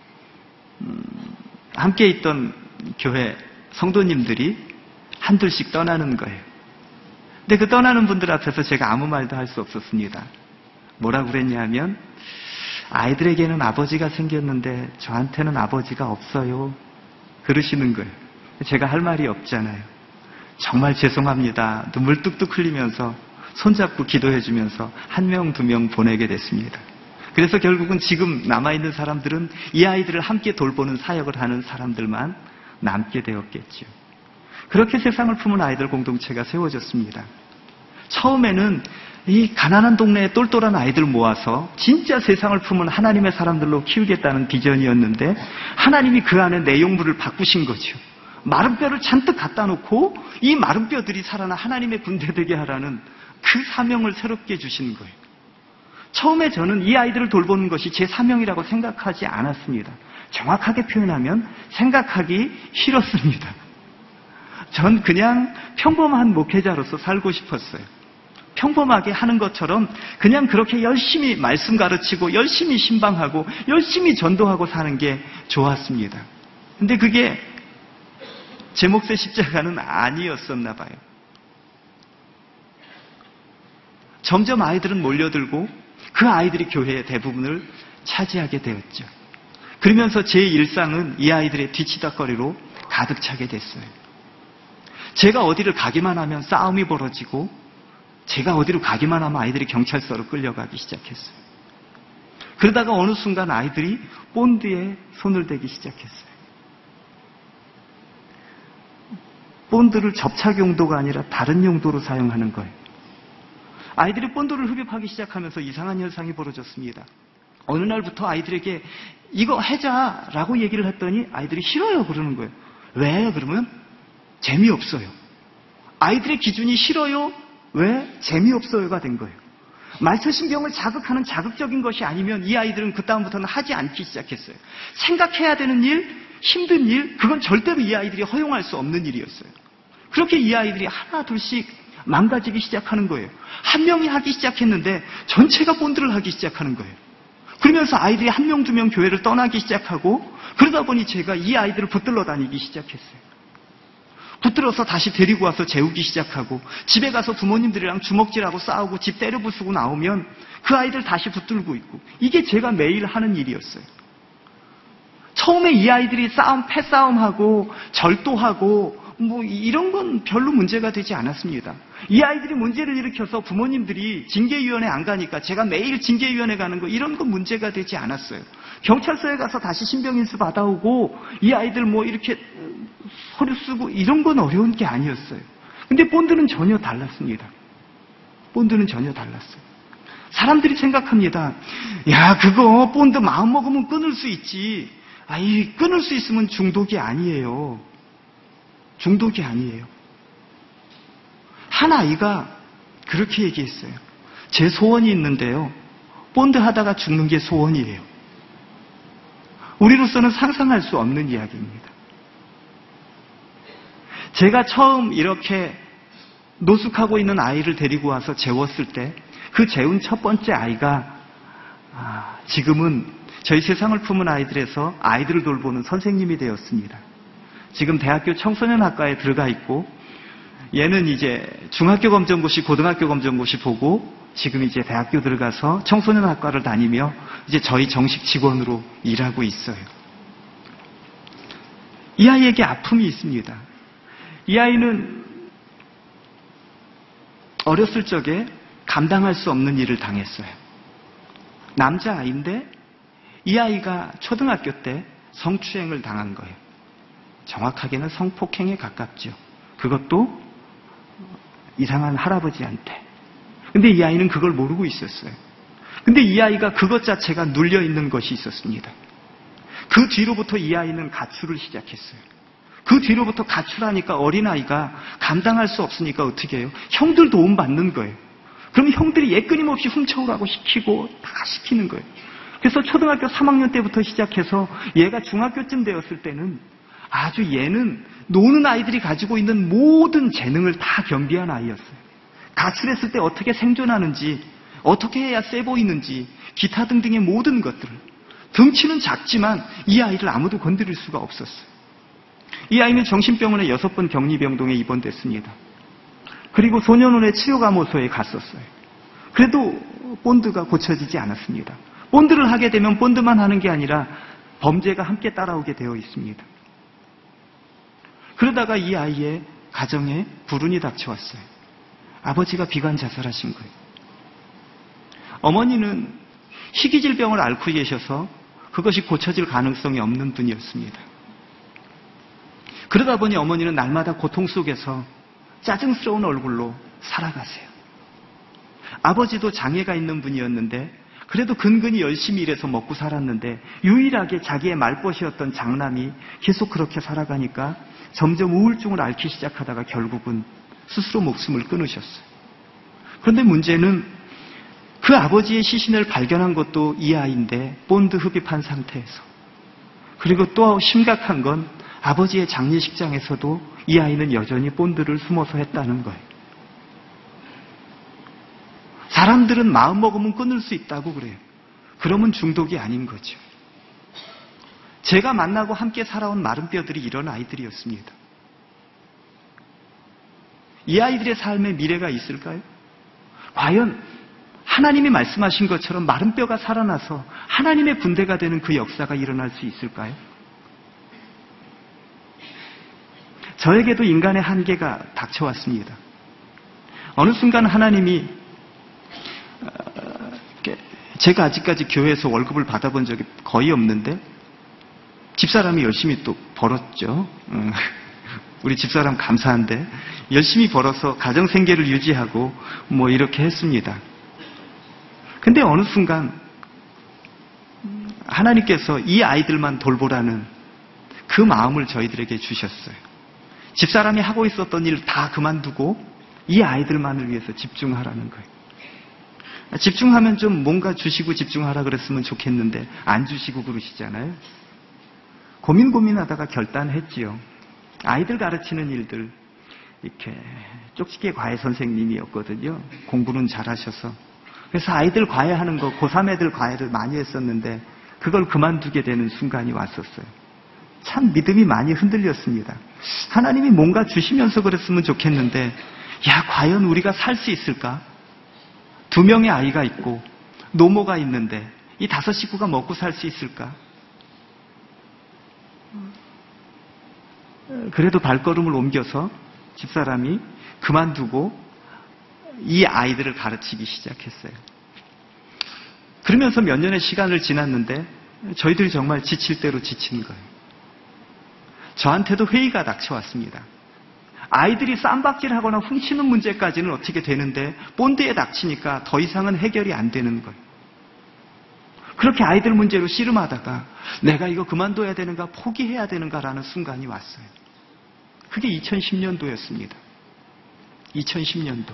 함께 있던 교회 성도님들이 한둘씩 떠나는 거예요. 근데 그 떠나는 분들 앞에서 제가 아무 말도 할 수 없었습니다. 뭐라고 그랬냐면 아이들에게는 아버지가 생겼는데 저한테는 아버지가 없어요. 그러시는 거예요. 제가 할 말이 없잖아요. 정말 죄송합니다. 눈물 뚝뚝 흘리면서 손잡고 기도해주면서 한 명, 두 명 보내게 됐습니다. 그래서 결국은 지금 남아있는 사람들은 이 아이들을 함께 돌보는 사역을 하는 사람들만 남게 되었겠죠. 그렇게 세상을 품은 아이들 공동체가 세워졌습니다. 처음에는 이 가난한 동네에 똘똘한 아이들 모아서 진짜 세상을 품은 하나님의 사람들로 키우겠다는 비전이었는데 하나님이 그 안에 내용물을 바꾸신 거죠. 마른 뼈를 잔뜩 갖다 놓고 이 마른 뼈들이 살아나 하나님의 군대 되게 하라는 그 사명을 새롭게 주시는 거예요. 처음에 저는 이 아이들을 돌보는 것이 제 사명이라고 생각하지 않았습니다. 정확하게 표현하면 생각하기 싫었습니다. 전 그냥 평범한 목회자로서 살고 싶었어요. 평범하게 하는 것처럼 그냥 그렇게 열심히 말씀 가르치고 열심히 신방하고 열심히 전도하고 사는 게 좋았습니다. 근데 그게 제 몫의 십자가는 아니었었나 봐요. 점점 아이들은 몰려들고 그 아이들이 교회의 대부분을 차지하게 되었죠. 그러면서 제 일상은 이 아이들의 뒤치다거리로 가득 차게 됐어요. 제가 어디를 가기만 하면 싸움이 벌어지고 제가 어디로 가기만 하면 아이들이 경찰서로 끌려가기 시작했어요. 그러다가 어느 순간 아이들이 본드에 손을 대기 시작했어요. 본드를 접착 용도가 아니라 다른 용도로 사용하는 거예요. 아이들이 본드를 흡입하기 시작하면서 이상한 현상이 벌어졌습니다. 어느 날부터 아이들에게 이거 해자라고 얘기를 했더니 아이들이 싫어요 그러는 거예요. 왜? 그러면 재미없어요. 아이들의 기준이 싫어요? 왜? 재미없어요가 된 거예요. 말초신경을 자극하는 자극적인 것이 아니면 이 아이들은 그 다음부터는 하지 않기 시작했어요. 생각해야 되는 일, 힘든 일, 그건 절대로 이 아이들이 허용할 수 없는 일이었어요. 그렇게 이 아이들이 하나 둘씩 망가지기 시작하는 거예요. 한 명이 하기 시작했는데 전체가 본드를 하기 시작하는 거예요. 그러면서 아이들이 한 명, 두 명 교회를 떠나기 시작하고 그러다 보니 제가 이 아이들을 붙들러 다니기 시작했어요. 붙들어서 다시 데리고 와서 재우기 시작하고 집에 가서 부모님들이랑 주먹질하고 싸우고 집 때려 부수고 나오면 그 아이들 다시 붙들고 있고 이게 제가 매일 하는 일이었어요. 처음에 이 아이들이 패싸움하고 절도하고 뭐 이런 건 별로 문제가 되지 않았습니다. 이 아이들이 문제를 일으켜서 부모님들이 징계위원회 안 가니까 제가 매일 징계위원회 가는 거 이런 건 문제가 되지 않았어요. 경찰서에 가서 다시 신병인수 받아오고 이 아이들 뭐 이렇게 서류 쓰고 이런 건 어려운 게 아니었어요. 근데 본드는 전혀 달랐습니다. 본드는 전혀 달랐어요. 사람들이 생각합니다. 야, 그거 본드 마음 먹으면 끊을 수 있지. 아이, 끊을 수 있으면 중독이 아니에요. 중독이 아니에요. 한 아이가 그렇게 얘기했어요. 제 소원이 있는데요. 본드 하다가 죽는 게 소원이에요. 우리로서는 상상할 수 없는 이야기입니다. 제가 처음 이렇게 노숙하고 있는 아이를 데리고 와서 재웠을 때 그 재운 첫 번째 아이가 지금은 저희 세상을 품은 아이들에서 아이들을 돌보는 선생님이 되었습니다. 지금 대학교 청소년학과에 들어가 있고 얘는 이제 중학교 검정고시, 고등학교 검정고시 보고 지금 이제 대학교 들어가서 청소년학과를 다니며 이제 저희 정식 직원으로 일하고 있어요. 이 아이에게 아픔이 있습니다. 이 아이는 어렸을 적에 감당할 수 없는 일을 당했어요. 남자아이인데 이 아이가 초등학교 때 성추행을 당한 거예요. 정확하게는 성폭행에 가깝죠. 그것도 이상한 할아버지한테. 근데 이 아이는 그걸 모르고 있었어요. 근데 이 아이가 그것 자체가 눌려있는 것이 있었습니다. 그 뒤로부터 이 아이는 가출을 시작했어요. 그 뒤로부터 가출하니까 어린아이가 감당할 수 없으니까 어떻게 해요? 형들 도움 받는 거예요. 그럼 형들이 얘 끊임없이 훔쳐오라고 시키고 다 시키는 거예요. 그래서 초등학교 3학년 때부터 시작해서 얘가 중학교쯤 되었을 때는 아주 얘는 노는 아이들이 가지고 있는 모든 재능을 다 겸비한 아이였어요. 가출했을 때 어떻게 생존하는지, 어떻게 해야 세 보이는지, 기타 등등의 모든 것들을. 덩치는 작지만 이 아이를 아무도 건드릴 수가 없었어요. 이 아이는 정신병원에 6번 격리병동에 입원됐습니다. 그리고 소년원의 치료감호소에 갔었어요. 그래도 본드가 고쳐지지 않았습니다. 본드를 하게 되면 본드만 하는 게 아니라 범죄가 함께 따라오게 되어 있습니다. 그러다가 이 아이의 가정에 불운이 닥쳐왔어요. 아버지가 비관 자살하신 거예요. 어머니는 희귀질병을 앓고 계셔서 그것이 고쳐질 가능성이 없는 분이었습니다. 그러다 보니 어머니는 날마다 고통 속에서 짜증스러운 얼굴로 살아가세요. 아버지도 장애가 있는 분이었는데 그래도 근근히 열심히 일해서 먹고 살았는데 유일하게 자기의 말벗이었던 장남이 계속 그렇게 살아가니까 점점 우울증을 앓기 시작하다가 결국은 스스로 목숨을 끊으셨어요. 그런데 문제는 그 아버지의 시신을 발견한 것도 이 아이인데 본드 흡입한 상태에서, 그리고 또 심각한 건 아버지의 장례식장에서도 이 아이는 여전히 본드를 숨어서 했다는 거예요. 사람들은 마음먹으면 끊을 수 있다고 그래요. 그러면 중독이 아닌 거죠. 제가 만나고 함께 살아온 마른 뼈들이 이런 아이들이었습니다. 이 아이들의 삶에 미래가 있을까요? 과연 하나님이 말씀하신 것처럼 마른 뼈가 살아나서 하나님의 군대가 되는 그 역사가 일어날 수 있을까요? 저에게도 인간의 한계가 닥쳐왔습니다. 어느 순간 하나님이, 제가 아직까지 교회에서 월급을 받아본 적이 거의 없는데 집사람이 열심히 또 벌었죠. 우리 집사람 감사한데 열심히 벌어서 가정 생계를 유지하고 뭐 이렇게 했습니다. 근데 어느 순간 하나님께서 이 아이들만 돌보라는 그 마음을 저희들에게 주셨어요. 집사람이 하고 있었던 일 다 그만두고 이 아이들만을 위해서 집중하라는 거예요. 집중하면 좀 뭔가 주시고 집중하라 그랬으면 좋겠는데 안 주시고 그러시잖아요. 고민하다가 결단했지요. 아이들 가르치는 일들, 이렇게 쪽집게 과외 선생님이었거든요. 공부는 잘하셔서. 그래서 아이들 과외하는 거, 고3 애들 과외를 많이 했었는데 그걸 그만두게 되는 순간이 왔었어요. 참 믿음이 많이 흔들렸습니다. 하나님이 뭔가 주시면서 그랬으면 좋겠는데, 야, 과연 우리가 살 수 있을까? 2명의 아이가 있고 노모가 있는데 이 5 식구가 먹고 살 수 있을까? 그래도 발걸음을 옮겨서 집사람이 그만두고 이 아이들을 가르치기 시작했어요. 그러면서 몇 년의 시간을 지났는데 저희들이 정말 지칠 대로 지치는 거예요. 저한테도 회의가 닥쳐왔습니다. 아이들이 쌈박질하거나 훔치는 문제까지는 어떻게 되는데 본드에 닥치니까 더 이상은 해결이 안 되는 거예요. 그렇게 아이들 문제로 씨름하다가 내가 이거 그만둬야 되는가 포기해야 되는가라는 순간이 왔어요. 그게 2010년도였습니다. 2010년도.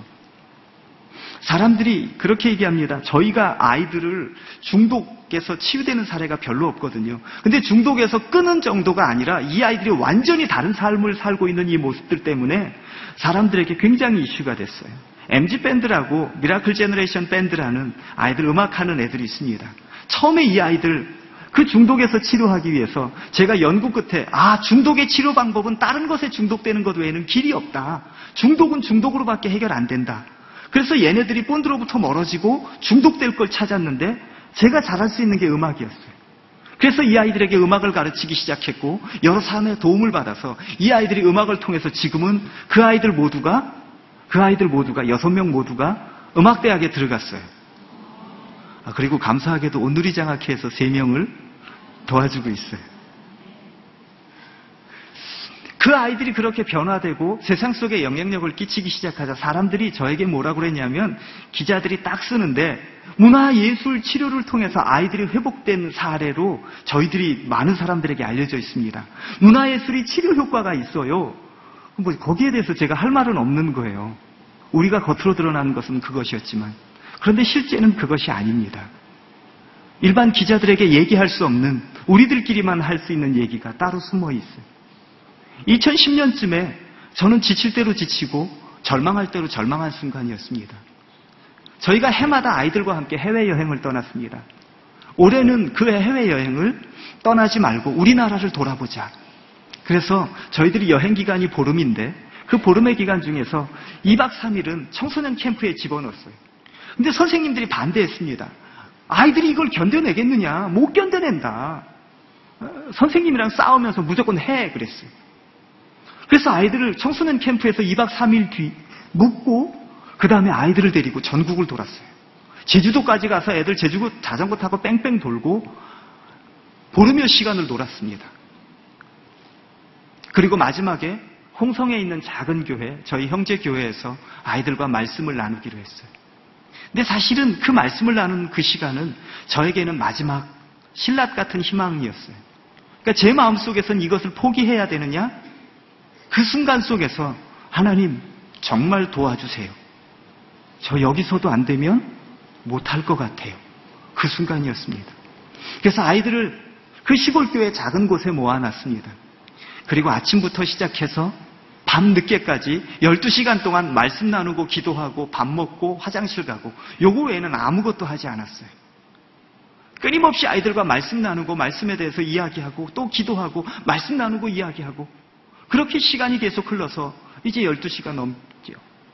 사람들이 그렇게 얘기합니다. 저희가 아이들을 중독에서 치유되는 사례가 별로 없거든요. 근데 중독에서 끊은 정도가 아니라 이 아이들이 완전히 다른 삶을 살고 있는 이 모습들 때문에 사람들에게 굉장히 이슈가 됐어요. MG밴드라고 미라클 제너레이션 밴드라는 아이들 음악하는 애들이 있습니다. 처음에 이 아이들 그 중독에서 치료하기 위해서 제가 연구 끝에 중독의 치료 방법은 다른 것에 중독되는 것 외에는 길이 없다. 중독은 중독으로밖에 해결 안 된다. 그래서 얘네들이 본드로부터 멀어지고 중독될 걸 찾았는데 제가 잘할 수 있는 게 음악이었어요. 그래서 이 아이들에게 음악을 가르치기 시작했고 여러 사람의 도움을 받아서 이 아이들이 음악을 통해서 지금은 그 아이들 모두가 6명 모두가 음악대학에 들어갔어요. 그리고 감사하게도 온누리장학회에서 3명을 도와주고 있어요. 그 아이들이 그렇게 변화되고 세상 속에 영향력을 끼치기 시작하자 사람들이 저에게 뭐라고 그랬냐면 기자들이 딱 쓰는데 문화예술 치료를 통해서 아이들이 회복된 사례로 저희들이 많은 사람들에게 알려져 있습니다. 문화예술이 치료 효과가 있어요. 거기에 대해서 제가 할 말은 없는 거예요. 우리가 겉으로 드러나는 것은 그것이었지만 그런데 실제는 그것이 아닙니다. 일반 기자들에게 얘기할 수 없는 우리들끼리만 할 수 있는 얘기가 따로 숨어 있어요. 2010년쯤에 저는 지칠 대로 지치고 절망할 대로 절망한 순간이었습니다. 저희가 해마다 아이들과 함께 해외여행을 떠났습니다. 올해는 그 해외여행을 떠나지 말고 우리나라를 돌아보자. 그래서 저희들이 여행기간이 보름인데 그 보름의 기간 중에서 2박 3일은 청소년 캠프에 집어넣었어요. 근데 선생님들이 반대했습니다. 아이들이 이걸 견뎌내겠느냐? 못 견뎌낸다. 선생님이랑 싸우면서 무조건 해 그랬어요. 그래서 아이들을 청소년 캠프에서 2박 3일 뒤 묵고 그 다음에 아이들을 데리고 전국을 돌았어요. 제주도까지 가서 애들 제주도 자전거 타고 뺑뺑 돌고 보름여 시간을 놀았습니다. 그리고 마지막에 홍성에 있는 작은 교회, 저희 형제 교회에서 아이들과 말씀을 나누기로 했어요. 근데 사실은 그 말씀을 나눈 그 시간은 저에게는 마지막 신라 같은 희망이었어요. 그러니까 제 마음속에선 이것을 포기해야 되느냐? 그 순간 속에서 하나님 정말 도와주세요. 저 여기서도 안 되면 못할 것 같아요. 그 순간이었습니다. 그래서 아이들을 그 시골교회 작은 곳에 모아놨습니다. 그리고 아침부터 시작해서 밤 늦게까지 12시간 동안 말씀 나누고 기도하고 밥 먹고 화장실 가고 요거 외에는 아무것도 하지 않았어요. 끊임없이 아이들과 말씀 나누고 말씀에 대해서 이야기하고 또 기도하고 말씀 나누고 이야기하고 그렇게 시간이 계속 흘러서 이제 12시가 넘죠.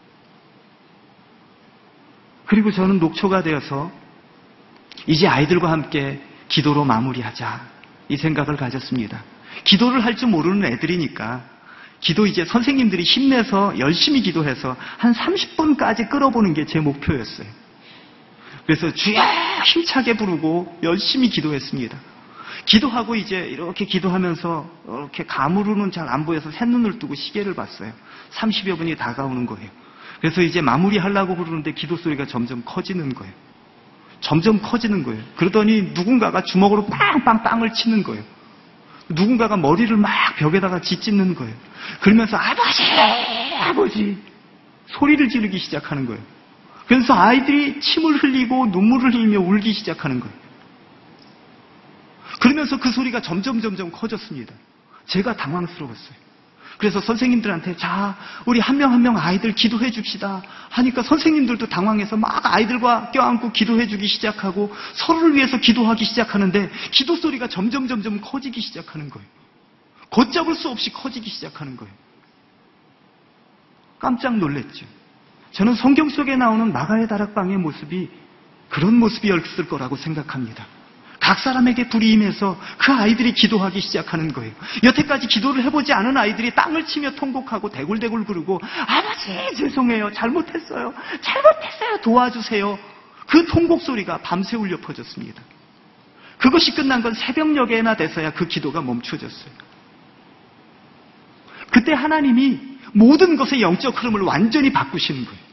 그리고 저는 녹초가 되어서 이제 아이들과 함께 기도로 마무리하자 이 생각을 가졌습니다. 기도를 할 줄 모르는 애들이니까 기도 이제 선생님들이 힘내서 열심히 기도해서 한 30분까지 끌어보는 게 제 목표였어요. 그래서 주여 힘차게 부르고 열심히 기도했습니다. 기도하고 이제 이렇게 기도하면서 이렇게 가무로는 잘 안 보여서 쇳눈을 뜨고 시계를 봤어요. 30여 분이 다가오는 거예요. 그래서 이제 마무리하려고 그러는데 기도 소리가 점점 커지는 거예요. 점점 커지는 거예요. 그러더니 누군가가 주먹으로 빵빵 땅을 치는 거예요. 누군가가 머리를 막 벽에다가 짓짓는 거예요. 그러면서 아버지! 아버지! 소리를 지르기 시작하는 거예요. 그래서 아이들이 침을 흘리고 눈물을 흘리며 울기 시작하는 거예요. 그러면서 그 소리가 점점 커졌습니다. 제가 당황스러웠어요. 그래서 선생님들한테 자, 우리 한 명 한 명 아이들 기도해 줍시다 하니까 선생님들도 당황해서 막 아이들과 껴안고 기도해 주기 시작하고 서로를 위해서 기도하기 시작하는데 기도 소리가 점점 커지기 시작하는 거예요. 걷잡을 수 없이 커지기 시작하는 거예요. 깜짝 놀랐죠. 저는 성경 속에 나오는 마가의 다락방의 모습이 그런 모습이었을 거라고 생각합니다. 각 사람에게 불이 임해서 그 아이들이 기도하기 시작하는 거예요. 여태까지 기도를 해보지 않은 아이들이 땅을 치며 통곡하고 대굴대굴 구르고 아버지 죄송해요. 잘못했어요. 도와주세요. 그 통곡 소리가 밤새 울려 퍼졌습니다. 그것이 끝난 건 새벽녘에나 돼서야 그 기도가 멈춰졌어요. 그때 하나님이 모든 것의 영적 흐름을 완전히 바꾸시는 거예요.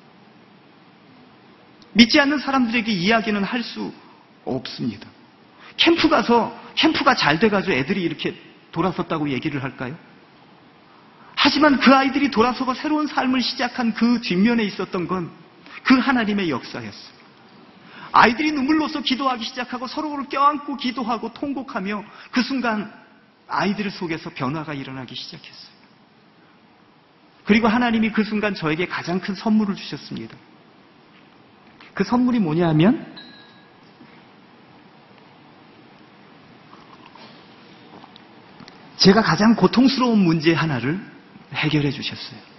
믿지 않는 사람들에게 이야기는 할 수 없습니다. 캠프 가서 캠프가 잘 돼가지고 애들이 이렇게 돌아섰다고 얘기를 할까요? 하지만 그 아이들이 돌아서고 새로운 삶을 시작한 그 뒷면에 있었던 건 그 하나님의 역사였어요. 아이들이 눈물로서 기도하기 시작하고 서로를 껴안고 기도하고 통곡하며 그 순간 아이들 속에서 변화가 일어나기 시작했어요. 그리고 하나님이 그 순간 저에게 가장 큰 선물을 주셨습니다. 그 선물이 뭐냐 하면 제가 가장 고통스러운 문제 하나를 해결해 주셨어요.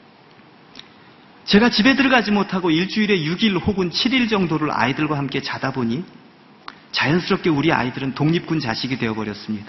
제가 집에 들어가지 못하고 일주일에 6일 혹은 7일 정도를 아이들과 함께 자다 보니 자연스럽게 우리 아이들은 독립군 자식이 되어버렸습니다.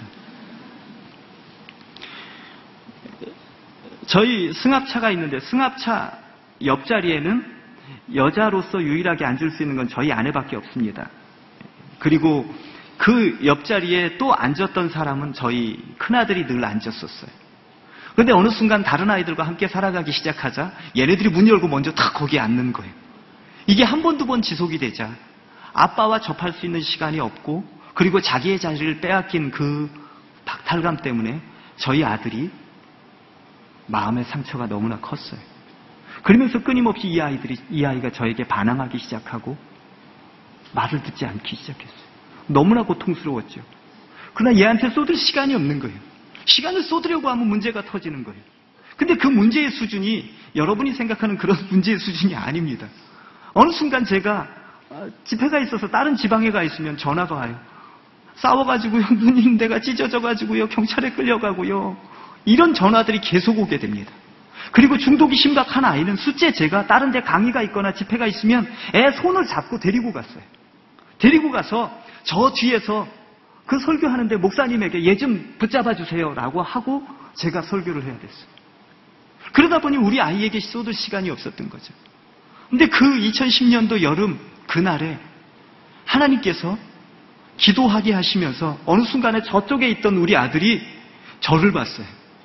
저희 승합차가 있는데 승합차 옆자리에는 여자로서 유일하게 앉을 수 있는 건 저희 아내밖에 없습니다. 그리고 그 옆자리에 또 앉았던 사람은 저희 큰아들이 늘 앉았었어요. 그런데 어느 순간 다른 아이들과 함께 살아가기 시작하자 얘네들이 문 열고 먼저 탁 거기에 앉는 거예요. 이게 한 번, 두 번 지속이 되자 아빠와 접할 수 있는 시간이 없고 그리고 자기의 자리를 빼앗긴 그 박탈감 때문에 저희 아들이 마음의 상처가 너무나 컸어요. 그러면서 끊임없이 이 아이가 저에게 반항하기 시작하고 말을 듣지 않기 시작했어요. 너무나 고통스러웠죠. 그러나 얘한테 쏟을 시간이 없는 거예요. 시간을 쏟으려고 하면 문제가 터지는 거예요. 근데 그 문제의 수준이 여러분이 생각하는 그런 문제의 수준이 아닙니다. 어느 순간 제가 집회가 있어서 다른 지방에 가 있으면 전화가 와요. 싸워가지고요, 누님 내가 찢어져가지고요, 경찰에 끌려가고요. 이런 전화들이 계속 오게 됩니다. 그리고 중독이 심각한 아이는 숫째 제가 다른 데 강의가 있거나 집회가 있으면 애 손을 잡고 데리고 갔어요. 데리고 가서 저 뒤에서 그 설교하는데 목사님에게 얘 좀 붙잡아 주세요 라고 하고 제가 설교를 해야 됐어요. 그러다 보니 우리 아이에게 쏟을 시간이 없었던 거죠. 근데 그 2010년도 여름 그날에 하나님께서 기도하게 하시면서 어느 순간에 저쪽에 있던 우리 아들이 저를 봤어요.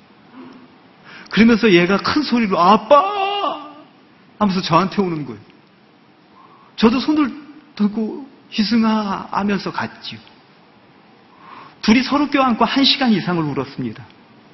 그러면서 얘가 큰 소리로 아빠 하면서 저한테 오는 거예요. 저도 손을 들고 희승아 하면서 갔지요. 둘이 서로 껴안고 1시간 이상을 울었습니다.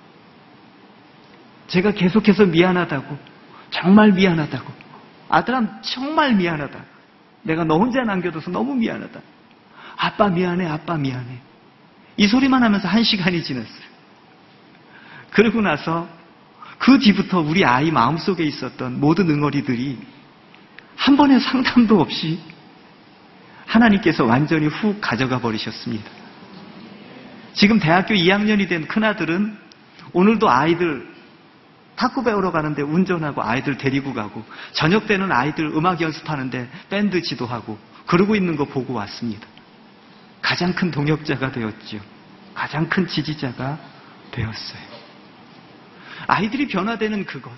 제가 계속해서 미안하다고, 정말 미안하다고, 아들아 정말 미안하다, 내가 너 혼자 남겨둬서 너무 미안하다, 아빠 미안해, 아빠 미안해, 이 소리만 하면서 1시간이 지났어요. 그러고 나서 그 뒤부터 우리 아이 마음속에 있었던 모든 응어리들이 한 번의 상담도 없이 하나님께서 완전히 훅 가져가 버리셨습니다. 지금 대학교 2학년이 된 큰아들은 오늘도 아이들 탁구 배우러 가는데 운전하고 아이들 데리고 가고, 저녁 때는 아이들 음악 연습하는데 밴드 지도하고 그러고 있는 거 보고 왔습니다. 가장 큰 동역자가 되었죠. 가장 큰 지지자가 되었어요. 아이들이 변화되는 그것,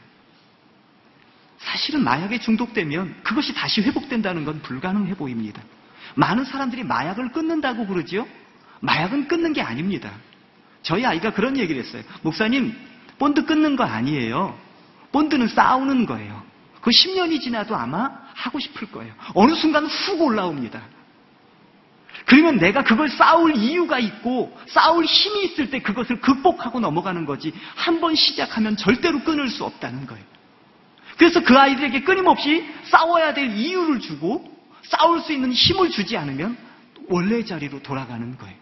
사실은 마약에 중독되면 그것이 다시 회복된다는 건 불가능해 보입니다. 많은 사람들이 마약을 끊는다고 그러지요. 마약은 끊는 게 아닙니다. 저희 아이가 그런 얘기를 했어요. 목사님, 본드 끊는 거 아니에요. 본드는 싸우는 거예요. 그 10년이 지나도 아마 하고 싶을 거예요. 어느 순간 훅 올라옵니다. 그러면 내가 그걸 싸울 이유가 있고 싸울 힘이 있을 때 그것을 극복하고 넘어가는 거지, 한 번 시작하면 절대로 끊을 수 없다는 거예요. 그래서 그 아이들에게 끊임없이 싸워야 될 이유를 주고 싸울 수 있는 힘을 주지 않으면 원래 자리로 돌아가는 거예요.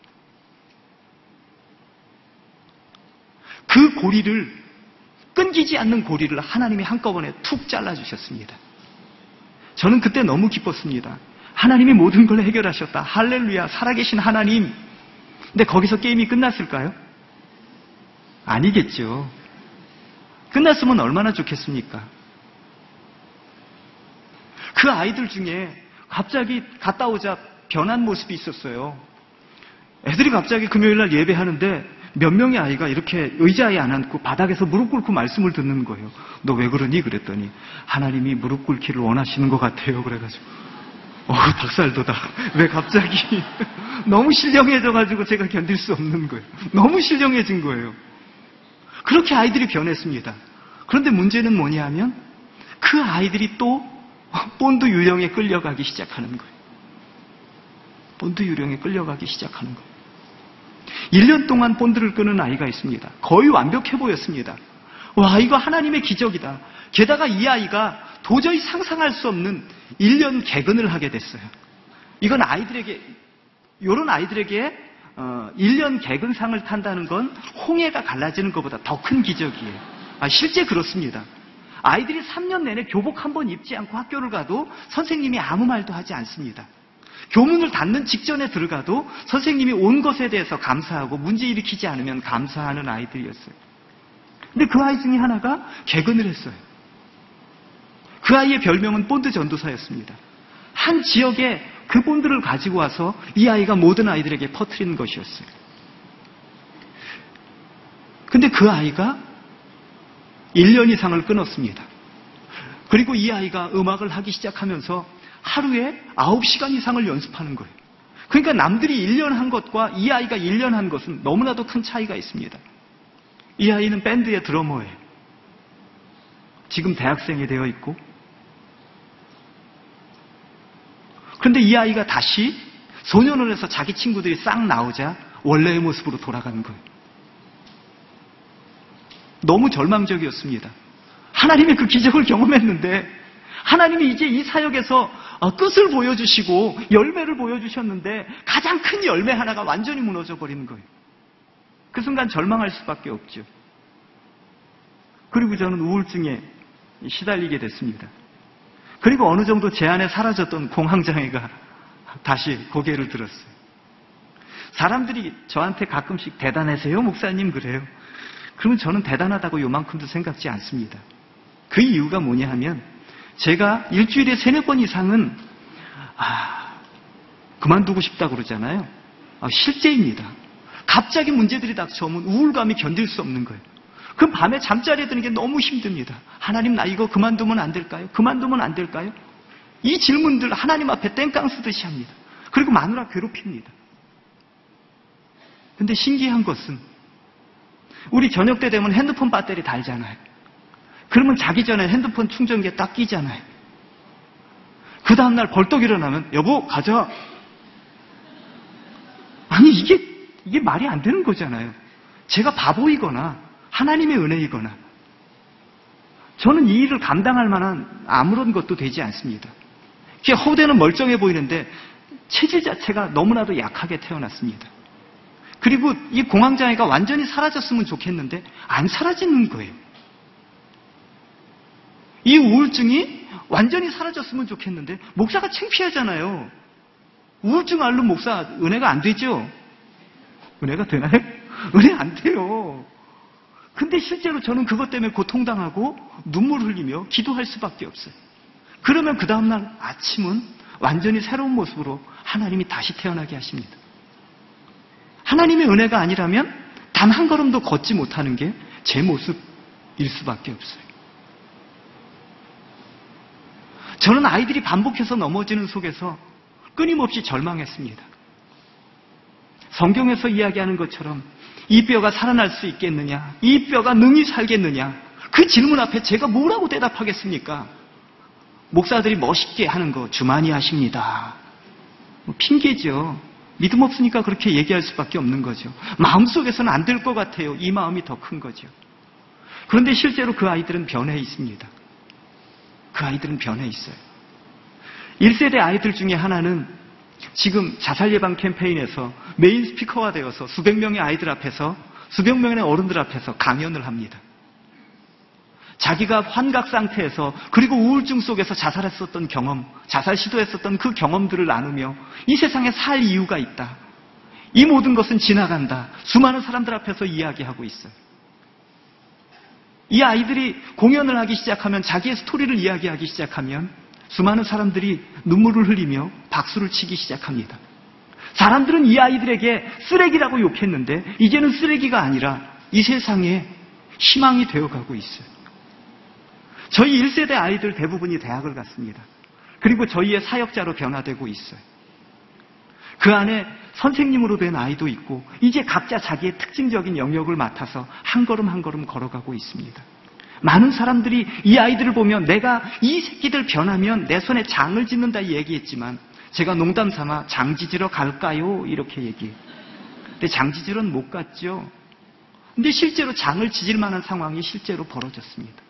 그 고리를, 끊기지 않는 고리를 하나님이 한꺼번에 툭 잘라주셨습니다. 저는 그때 너무 기뻤습니다. 하나님이 모든 걸 해결하셨다. 할렐루야, 살아계신 하나님. 근데 거기서 게임이 끝났을까요? 아니겠죠. 끝났으면 얼마나 좋겠습니까? 그 아이들 중에 갑자기 갔다 오자 변한 모습이 있었어요. 애들이 갑자기 금요일날 예배하는데 몇 명의 아이가 이렇게 의자에 안 앉고 바닥에서 무릎 꿇고 말씀을 듣는 거예요. 너 왜 그러니? 그랬더니 하나님이 무릎 꿇기를 원하시는 것 같아요. 그래가지고 닭살도다. 왜 갑자기 너무 신령해져가지고 제가 견딜 수 없는 거예요. 너무 신령해진 거예요. 그렇게 아이들이 변했습니다. 그런데 문제는 뭐냐면 그 아이들이 또 본드 유령에 끌려가기 시작하는 거예요. 본드 유령에 끌려가기 시작하는 거예요. 1년 동안 본드를 끄는 아이가 있습니다. 거의 완벽해 보였습니다. 와, 이거 하나님의 기적이다. 게다가 이 아이가 도저히 상상할 수 없는 1년 개근을 하게 됐어요. 이건 아이들에게, 이런 아이들에게 1년 개근상을 탄다는 건 홍해가 갈라지는 것보다 더 큰 기적이에요. 실제 그렇습니다. 아이들이 3년 내내 교복 한 번 입지 않고 학교를 가도 선생님이 아무 말도 하지 않습니다. 교문을 닫는 직전에 들어가도 선생님이 온 것에 대해서 감사하고 문제 일으키지 않으면 감사하는 아이들이었어요. 근데 그 아이 중에 하나가 개근을 했어요. 그 아이의 별명은 본드 전도사였습니다. 한 지역에 그 본드를 가지고 와서 이 아이가 모든 아이들에게 퍼뜨리는 것이었어요. 근데 그 아이가 1년 이상을 끊었습니다. 그리고 이 아이가 음악을 하기 시작하면서 하루에 9시간 이상을 연습하는 거예요. 그러니까 남들이 1년 한 것과 이 아이가 1년 한 것은 너무나도 큰 차이가 있습니다. 이 아이는 밴드의 드러머예요. 지금 대학생이 되어 있고, 그런데 이 아이가 다시 소년원에서 자기 친구들이 싹 나오자 원래의 모습으로 돌아가는 거예요. 너무 절망적이었습니다. 하나님의 그 기적을 경험했는데 하나님이 이제 이 사역에서 끝을 보여주시고 열매를 보여주셨는데 가장 큰 열매 하나가 완전히 무너져 버리는 거예요. 그 순간 절망할 수밖에 없죠. 그리고 저는 우울증에 시달리게 됐습니다. 그리고 어느 정도 제 안에 사라졌던 공황장애가 다시 고개를 들었어요. 사람들이 저한테 가끔씩 대단하세요, 목사님 그래요. 그러면 저는 대단하다고 요만큼도 생각지 않습니다. 그 이유가 뭐냐 하면 제가 일주일에 3-4번 이상은 그만두고 싶다고 그러잖아요. 실제입니다. 갑자기 문제들이 닥쳐오면 우울감이 견딜 수 없는 거예요. 그 밤에 잠자리에 드는 게 너무 힘듭니다. 하나님 나 이거 그만두면 안 될까요? 그만두면 안 될까요? 이 질문들 하나님 앞에 땡깡 쓰듯이 합니다. 그리고 마누라 괴롭힙니다. 근데 신기한 것은 우리 저녁 때 되면 핸드폰 배터리 달잖아요. 그러면 자기 전에 핸드폰 충전기에 딱 끼잖아요. 그 다음날 벌떡 일어나면 여보 가자. 아니 이게 말이 안 되는 거잖아요. 제가 바보이거나 하나님의 은혜이거나 저는 이 일을 감당할 만한 아무런 것도 되지 않습니다. 허대는 멀쩡해 보이는데 체질 자체가 너무나도 약하게 태어났습니다. 그리고 이 공황장애가 완전히 사라졌으면 좋겠는데 안 사라지는 거예요. 이 우울증이 완전히 사라졌으면 좋겠는데 목사가 창피하잖아요. 우울증 앓는 목사 은혜가 안 되죠? 은혜가 되나요? 은혜 안 돼요. 근데 실제로 저는 그것 때문에 고통당하고 눈물 흘리며 기도할 수밖에 없어요. 그러면 그 다음날 아침은 완전히 새로운 모습으로 하나님이 다시 태어나게 하십니다. 하나님의 은혜가 아니라면 단 한 걸음도 걷지 못하는 게 제 모습일 수밖에 없어요. 저는 아이들이 반복해서 넘어지는 속에서 끊임없이 절망했습니다. 성경에서 이야기하는 것처럼 이 뼈가 살아날 수 있겠느냐? 이 뼈가 능히 살겠느냐? 그 질문 앞에 제가 뭐라고 대답하겠습니까? 목사들이 멋있게 하는 거 주만이 하십니다. 핑계죠. 믿음 없으니까 그렇게 얘기할 수밖에 없는 거죠. 마음속에서는 안 될 것 같아요. 이 마음이 더 큰 거죠. 그런데 실제로 그 아이들은 변해 있습니다. 그 아이들은 변해 있어요. 1세대 아이들 중에 하나는 지금 자살 예방 캠페인에서 메인 스피커가 되어서 수백 명의 아이들 앞에서 수백 명의 어른들 앞에서 강연을 합니다. 자기가 환각 상태에서 그리고 우울증 속에서 자살했었던 경험, 자살 시도했었던 그 경험들을 나누며 이 세상에 살 이유가 있다. 이 모든 것은 지나간다. 수많은 사람들 앞에서 이야기하고 있어요. 이 아이들이 공연을 하기 시작하면 자기의 스토리를 이야기하기 시작하면 수많은 사람들이 눈물을 흘리며 박수를 치기 시작합니다. 사람들은 이 아이들에게 쓰레기라고 욕했는데 이제는 쓰레기가 아니라 이 세상에 희망이 되어가고 있어요. 저희 1세대 아이들 대부분이 대학을 갔습니다. 그리고 저희의 사역자로 변화되고 있어요. 그 안에 선생님으로 된 아이도 있고 이제 각자 자기의 특징적인 영역을 맡아서 한 걸음 한 걸음 걸어가고 있습니다. 많은 사람들이 이 아이들을 보면 내가 이 새끼들 변하면 내 손에 장을 짓는다 얘기했지만 제가 농담 삼아 장 지지러 갈까요? 이렇게 얘기해요. 근데 장 지지러는 못 갔죠. 근데 실제로 장을 지질 만한 상황이 실제로 벌어졌습니다.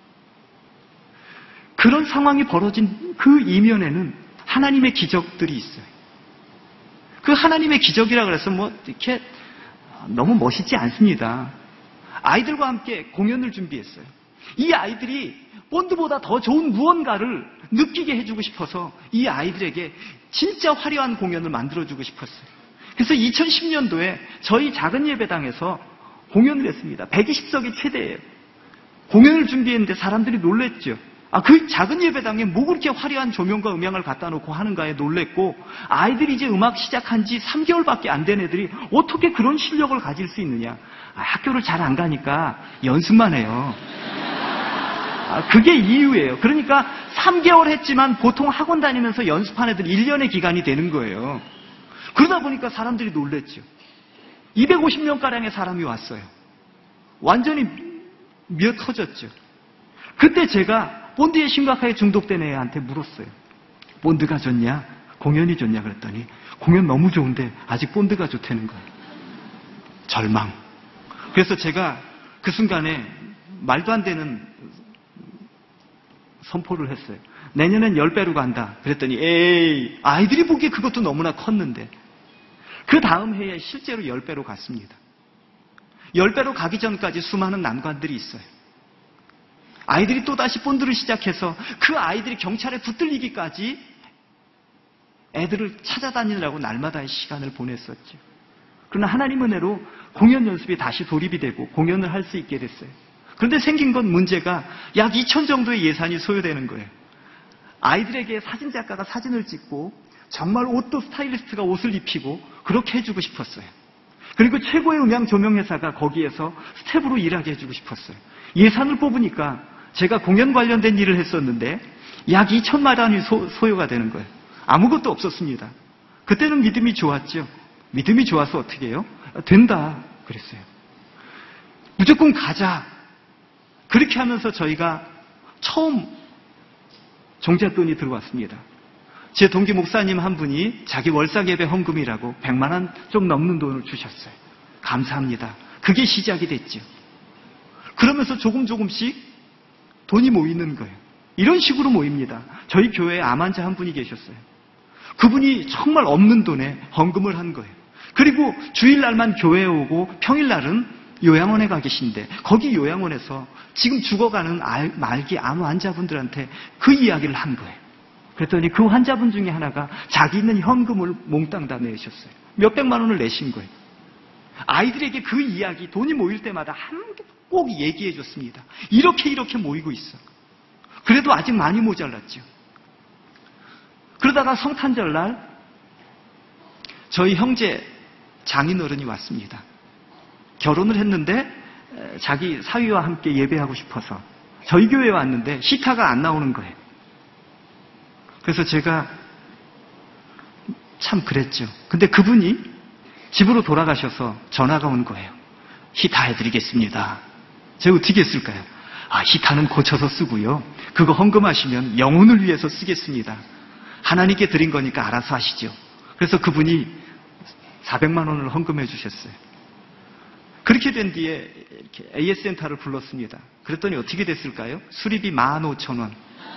그런 상황이 벌어진 그 이면에는 하나님의 기적들이 있어요. 그 하나님의 기적이라 그래서 이렇게 너무 멋있지 않습니다. 아이들과 함께 공연을 준비했어요. 이 아이들이 본드보다 더 좋은 무언가를 느끼게 해주고 싶어서 이 아이들에게 진짜 화려한 공연을 만들어주고 싶었어요. 그래서 2010년도에 저희 작은 예배당에서 공연을 했습니다. 120석이 최대예요. 공연을 준비했는데 사람들이 놀랬죠. 그 작은 예배당에 뭐 그렇게 화려한 조명과 음향을 갖다 놓고 하는가에 놀랬고 아이들이 이제 음악 시작한 지 3개월밖에 안 된 애들이 어떻게 그런 실력을 가질 수 있느냐. 학교를 잘 안 가니까 연습만 해요. 그게 이유예요. 그러니까 3개월 했지만 보통 학원 다니면서 연습한 애들 1년의 기간이 되는 거예요. 그러다 보니까 사람들이 놀랬죠. 250명가량의 사람이 왔어요. 완전히 미어 터졌죠. 그때 제가 본드에 심각하게 중독된 애한테 물었어요. 본드가 좋냐? 공연이 좋냐? 그랬더니 공연 너무 좋은데 아직 본드가 좋다는 거예요. 절망. 그래서 제가 그 순간에 말도 안 되는 선포를 했어요. 내년엔 10배로 간다. 그랬더니 에이, 아이들이 보기에 그것도 너무나 컸는데 그 다음 해에 실제로 10배로 갔습니다. 10배로 가기 전까지 수많은 난관들이 있어요. 아이들이 또다시 본드를 시작해서 그 아이들이 경찰에 붙들리기까지 애들을 찾아다니느라고 날마다의 시간을 보냈었죠. 그러나 하나님 은혜로 공연 연습이 다시 돌입이 되고 공연을 할 수 있게 됐어요. 그런데 생긴 건 문제가 약 2천 정도의 예산이 소요되는 거예요. 아이들에게 사진작가가 사진을 찍고 정말 옷도 스타일리스트가 옷을 입히고 그렇게 해주고 싶었어요. 그리고 최고의 음향 조명회사가 거기에서 스텝으로 일하게 해주고 싶었어요. 예산을 뽑으니까 제가 공연 관련된 일을 했었는데 약 2천만 원이 소요가 되는 거예요. 아무것도 없었습니다. 그때는 믿음이 좋았죠. 믿음이 좋아서 어떻게 해요? 된다 그랬어요. 무조건 가자. 그렇게 하면서 저희가 처음 종잣돈이 들어왔습니다. 제 동기 목사님 한 분이 자기 월삭예배 헌금이라고 100만 원 좀 넘는 돈을 주셨어요. 감사합니다. 그게 시작이 됐죠. 그러면서 조금씩 돈이 모이는 거예요. 이런 식으로 모입니다. 저희 교회에 암 환자 한 분이 계셨어요. 그분이 정말 없는 돈에 헌금을 한 거예요. 그리고 주일날만 교회에 오고 평일날은 요양원에 가 계신데 거기 요양원에서 지금 죽어가는 말기 암 환자분들한테 그 이야기를 한 거예요. 그랬더니 그 환자분 중에 하나가 자기 있는 현금을 몽땅 다 내셨어요. 몇백만 원을 내신 거예요. 아이들에게 그 이야기, 돈이 모일 때마다 꼭 얘기해 줬습니다. 이렇게 모이고 있어. 그래도 아직 많이 모자랐죠. 그러다가 성탄절날 저희 형제 장인어른이 왔습니다. 결혼을 했는데 자기 사위와 함께 예배하고 싶어서 저희 교회에 왔는데 히타가 안 나오는 거예요. 그래서 제가 참 그랬죠. 근데 그분이 집으로 돌아가셔서 전화가 온 거예요. 히타 해드리겠습니다. 제가 어떻게 했을까요? 히타는 고쳐서 쓰고요. 그거 헌금하시면 영혼을 위해서 쓰겠습니다. 하나님께 드린 거니까 알아서 하시죠. 그래서 그분이 400만 원을 헌금해 주셨어요. 그렇게 된 뒤에 이렇게 AS 센터를 불렀습니다. 그랬더니 어떻게 됐을까요? 수리비 15,000원.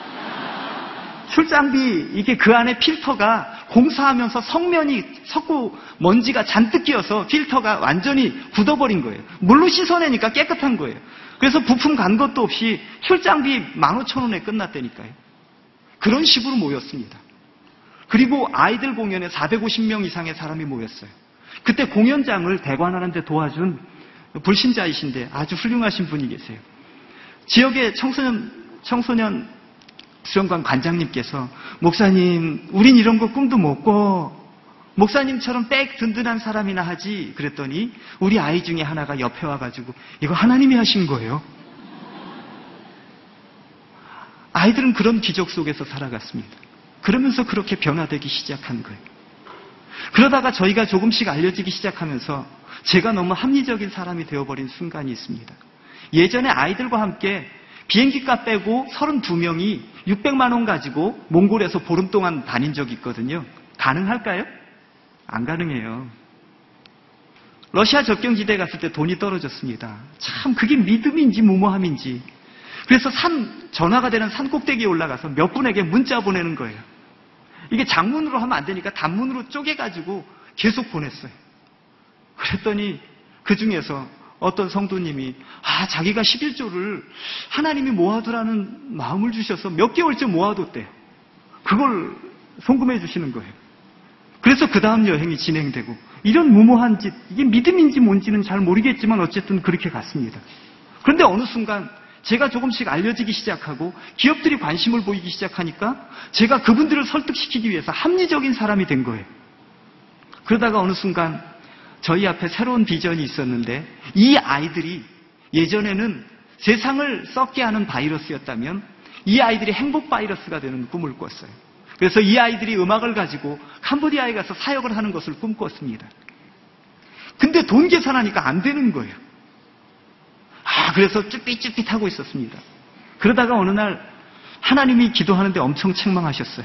출장비, 이게 그 안에 필터가 공사하면서 성면이 섞고 먼지가 잔뜩 끼어서 필터가 완전히 굳어버린 거예요. 물로 씻어내니까 깨끗한 거예요. 그래서 부품 간 것도 없이 출장비 15,000원에 끝났다니까요. 그런 식으로 모였습니다. 그리고 아이들 공연에 450명 이상의 사람이 모였어요. 그때 공연장을 대관하는데 도와준 불신자이신데 아주 훌륭하신 분이 계세요. 지역의 청소년 수련관 관장님께서 목사님, 우린 이런 거 꿈도 못 꿔. 목사님처럼 빽 든든한 사람이나 하지. 그랬더니 우리 아이 중에 하나가 옆에 와가지고 이거 하나님이 하신 거예요. 아이들은 그런 기적 속에서 살아갔습니다. 그러면서 그렇게 변화되기 시작한 거예요. 그러다가 저희가 조금씩 알려지기 시작하면서 제가 너무 합리적인 사람이 되어버린 순간이 있습니다. 예전에 아이들과 함께 비행기값 빼고 32명이 600만 원 가지고 몽골에서 보름 동안 다닌 적이 있거든요. 가능할까요? 안 가능해요. 러시아 접경지대에 갔을 때 돈이 떨어졌습니다. 참 그게 믿음인지 무모함인지. 그래서 전화가 되는 산 꼭대기에 올라가서 몇 분에게 문자 보내는 거예요. 이게 장문으로 하면 안 되니까 단문으로 쪼개가지고 계속 보냈어요. 그랬더니 그 중에서 어떤 성도님이 자기가 11조를 하나님이 모아두라는 마음을 주셔서 몇 개월째 모아뒀대요. 그걸 송금해 주시는 거예요. 그래서 그 다음 여행이 진행되고 이런 무모한 짓, 이게 믿음인지 뭔지는 잘 모르겠지만 어쨌든 그렇게 갔습니다. 그런데 어느 순간 제가 조금씩 알려지기 시작하고 기업들이 관심을 보이기 시작하니까 제가 그분들을 설득시키기 위해서 합리적인 사람이 된 거예요. 그러다가 어느 순간 저희 앞에 새로운 비전이 있었는데 이 아이들이 예전에는 세상을 썩게 하는 바이러스였다면 이 아이들이 행복 바이러스가 되는 꿈을 꿨어요. 그래서 이 아이들이 음악을 가지고 캄보디아에 가서 사역을 하는 것을 꿈꿨습니다. 근데 돈 계산하니까 안 되는 거예요. 그래서 쭈삣쭈삣하고 있었습니다. 그러다가 어느 날 하나님이 기도하는데 엄청 책망하셨어요.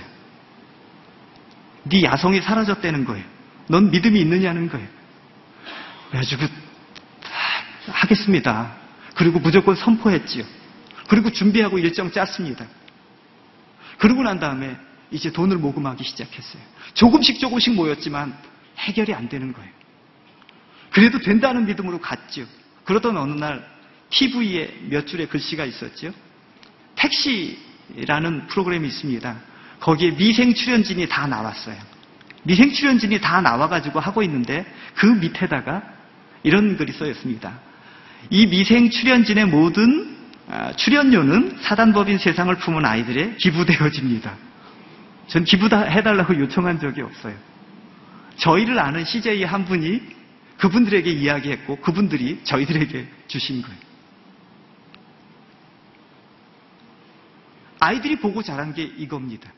네 야성이 사라졌다는 거예요. 넌 믿음이 있느냐는 거예요. 그래가지고 하겠습니다. 그리고 무조건 선포했지요. 그리고 준비하고 일정 짰습니다. 그러고 난 다음에 이제 돈을 모금하기 시작했어요. 조금씩 모였지만 해결이 안 되는 거예요. 그래도 된다는 믿음으로 갔죠. 그러던 어느 날 TV에 몇 줄의 글씨가 있었죠. 택시라는 프로그램이 있습니다. 거기에 미생 출연진이 다 나왔어요. 미생 출연진이 다 나와가지고 하고 있는데 그 밑에다가 이런 글이 써 있습니다. 이 미생 출연진의 모든 출연료는 사단법인 세상을 품은 아이들에 기부되어집니다. 전 기부해달라고 요청한 적이 없어요. 저희를 아는 CJ 한 분이 그분들에게 이야기했고 그분들이 저희들에게 주신 거예요. 아이들이 보고 자란 게 이겁니다.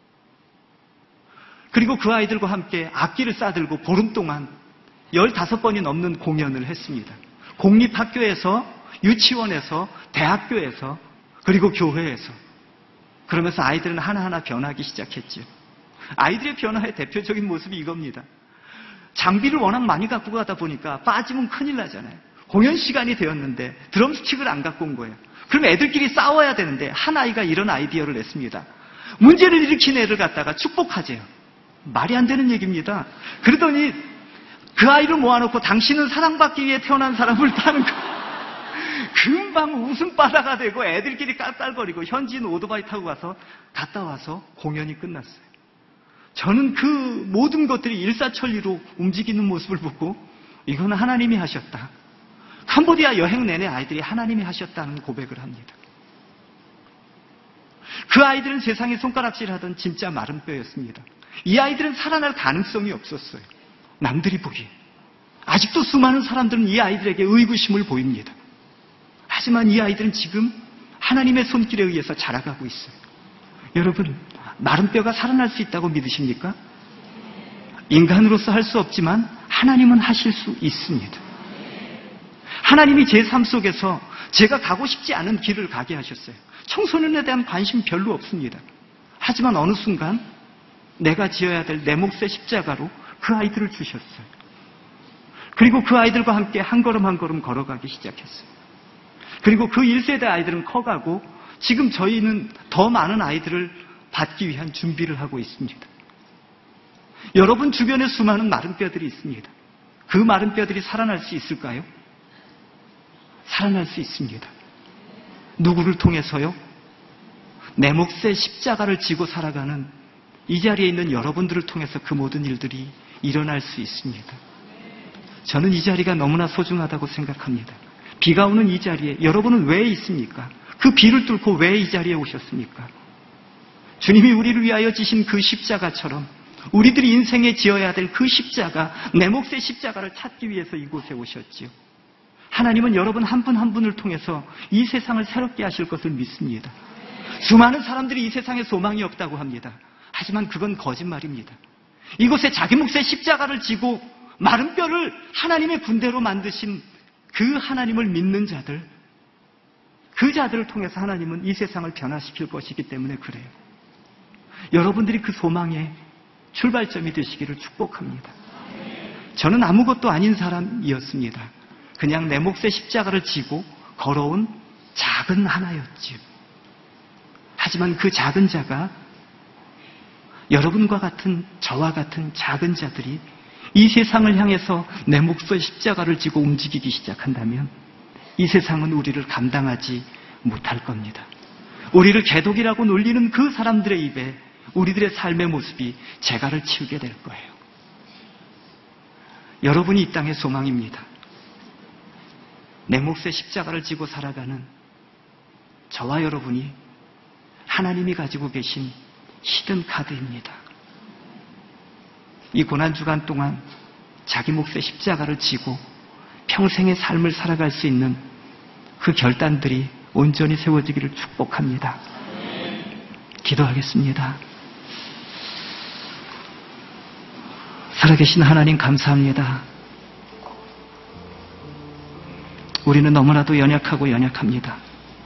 그리고 그 아이들과 함께 악기를 싸들고 보름 동안 15번이 넘는 공연을 했습니다. 공립학교에서, 유치원에서, 대학교에서, 그리고 교회에서. 그러면서 아이들은 하나하나 변하기 시작했죠. 아이들의 변화의 대표적인 모습이 이겁니다. 장비를 워낙 많이 갖고 가다 보니까 빠지면 큰일 나잖아요. 공연 시간이 되었는데 드럼스틱을 안 갖고 온 거예요. 그럼 애들끼리 싸워야 되는데 한 아이가 이런 아이디어를 냈습니다. 문제를 일으킨 애를 갖다가 축복하재요. 말이 안 되는 얘기입니다. 그러더니 그 아이를 모아놓고 당신은 사랑받기 위해 태어난 사람을 타는 거. 금방 웃음바다가 되고 애들끼리 깔깔거리고 현지인 오토바이 타고 가서 갔다 와서 공연이 끝났어요. 저는 그 모든 것들이 일사천리로 움직이는 모습을 보고 이건 하나님이 하셨다. 캄보디아 여행 내내 아이들이 하나님이 하셨다는 고백을 합니다. 그 아이들은 세상에 손가락질하던 진짜 마른 뼈였습니다. 이 아이들은 살아날 가능성이 없었어요. 남들이 보기에. 아직도 수많은 사람들은 이 아이들에게 의구심을 보입니다. 하지만 이 아이들은 지금 하나님의 손길에 의해서 자라가고 있어요. 여러분, 마른 뼈가 살아날 수 있다고 믿으십니까? 인간으로서 할 수 없지만 하나님은 하실 수 있습니다. 하나님이 제 삶 속에서 제가 가고 싶지 않은 길을 가게 하셨어요. 청소년에 대한 관심 별로 없습니다. 하지만 어느 순간 내가 지어야 될 내 몫의 십자가로 그 아이들을 주셨어요. 그리고 그 아이들과 함께 한 걸음 한 걸음 걸어가기 시작했어요. 그리고 그 1세대 아이들은 커가고 지금 저희는 더 많은 아이들을 받기 위한 준비를 하고 있습니다. 여러분 주변에 수많은 마른 뼈들이 있습니다. 그 마른 뼈들이 살아날 수 있을까요? 살아날 수 있습니다. 누구를 통해서요? 내 몫의 십자가를 지고 살아가는 이 자리에 있는 여러분들을 통해서 그 모든 일들이 일어날 수 있습니다. 저는 이 자리가 너무나 소중하다고 생각합니다. 비가 오는 이 자리에 여러분은 왜 있습니까? 그 비를 뚫고 왜 이 자리에 오셨습니까? 주님이 우리를 위하여 지신 그 십자가처럼 우리들이 인생에 지어야 될 그 십자가, 내 몫의 십자가를 찾기 위해서 이곳에 오셨지요. 하나님은 여러분 한 분 한 분을 통해서 이 세상을 새롭게 하실 것을 믿습니다. 수많은 사람들이 이 세상에 소망이 없다고 합니다. 하지만 그건 거짓말입니다. 이곳에 자기 몫의 십자가를 지고 마른 뼈를 하나님의 군대로 만드신 그 하나님을 믿는 자들, 그 자들을 통해서 하나님은 이 세상을 변화시킬 것이기 때문에 그래요. 여러분들이 그 소망의 출발점이 되시기를 축복합니다. 저는 아무것도 아닌 사람이었습니다. 그냥 내 몫의 십자가를 지고 걸어온 작은 하나였지요. 하지만 그 작은 자가 여러분과 같은 저와 같은 작은 자들이 이 세상을 향해서 내 몫의 십자가를 지고 움직이기 시작한다면 이 세상은 우리를 감당하지 못할 겁니다. 우리를 개독이라고 놀리는 그 사람들의 입에 우리들의 삶의 모습이 재갈을 치우게 될 거예요. 여러분이 이 땅의 소망입니다. 내 몫의 십자가를 지고 살아가는 저와 여러분이 하나님이 가지고 계신 히든 카드입니다. 이 고난주간 동안 자기 몫의 십자가를 지고 평생의 삶을 살아갈 수 있는 그 결단들이 온전히 세워지기를 축복합니다. 기도하겠습니다. 살아계신 하나님 감사합니다. 우리는 너무나도 연약하고 연약합니다.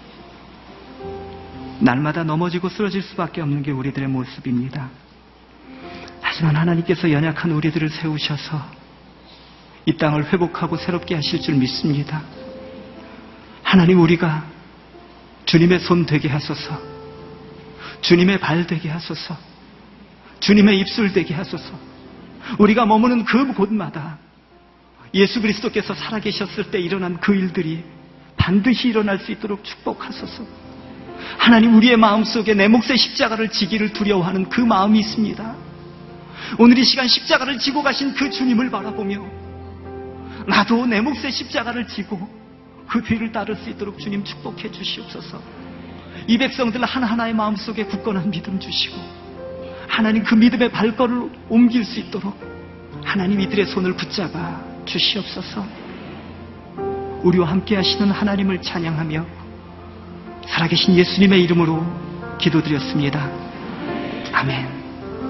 날마다 넘어지고 쓰러질 수밖에 없는 게 우리들의 모습입니다. 하지만 하나님께서 연약한 우리들을 세우셔서 이 땅을 회복하고 새롭게 하실 줄 믿습니다. 하나님, 우리가 주님의 손 되게 하소서. 주님의 발 되게 하소서. 주님의 입술 되게 하소서. 우리가 머무는 그 곳마다 예수 그리스도께서 살아계셨을 때 일어난 그 일들이 반드시 일어날 수 있도록 축복하소서. 하나님, 우리의 마음속에 내 몫의 십자가를 지기를 두려워하는 그 마음이 있습니다. 오늘 이 시간 십자가를 지고 가신 그 주님을 바라보며 나도 내 몫의 십자가를 지고 그 뒤를 따를 수 있도록 주님 축복해 주시옵소서. 이 백성들 하나하나의 마음속에 굳건한 믿음 주시고 하나님, 그 믿음의 발걸음을 옮길 수 있도록 하나님 이들의 손을 붙잡아 주시옵소서. 우리와 함께 하시는 하나님을 찬양하며 살아계신 예수님의 이름으로 기도드렸습니다. 아멘.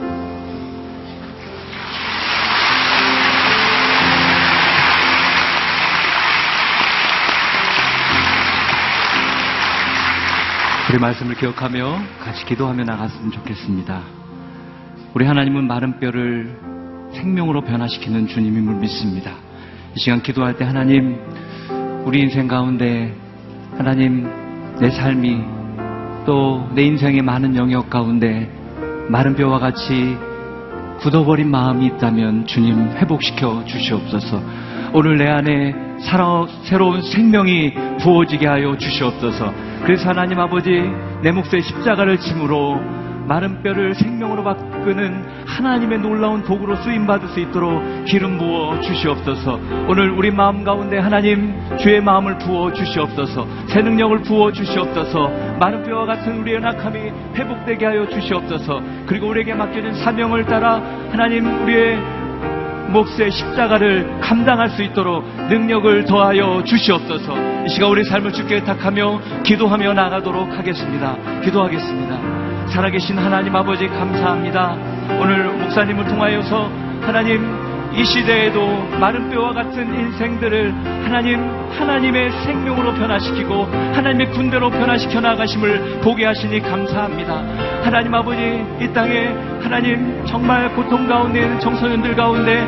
우리 말씀을 기억하며 같이 기도하며 나갔으면 좋겠습니다. 우리 하나님은 마른 뼈를 생명으로 변화시키는 주님임을 믿습니다. 이 시간 기도할 때 하나님, 우리 인생 가운데 하나님, 내 삶이 또 내 인생의 많은 영역 가운데 마른 뼈와 같이 굳어버린 마음이 있다면 주님 회복시켜 주시옵소서. 오늘 내 안에 새로운 생명이 부어지게 하여 주시옵소서. 그래서 하나님 아버지, 내 몫의 십자가를 짐으로 마른 뼈를 생명으로 바꾸는 하나님의 놀라운 도구로 쓰임받을 수 있도록 기름 부어 주시옵소서. 오늘 우리 마음 가운데 하나님, 주의 마음을 부어 주시옵소서. 새 능력을 부어 주시옵소서. 마른 뼈와 같은 우리의 연약함이 회복되게 하여 주시옵소서. 그리고 우리에게 맡겨진 사명을 따라 하나님, 우리의 몫의 십자가를 감당할 수 있도록 능력을 더하여 주시옵소서. 이 시간 우리 삶을 주께 의탁하며 기도하며 나가도록 하겠습니다. 기도하겠습니다. 살아계신 하나님 아버지, 감사합니다. 오늘 목사님을 통하여서 하나님, 이 시대에도 마른 뼈와 같은 인생들을 하나님의 생명으로 변화시키고 하나님의 군대로 변화시켜 나가심을 보게 하시니 감사합니다. 하나님 아버지, 이 땅에 하나님 정말 고통 가운데 있는 청소년들 가운데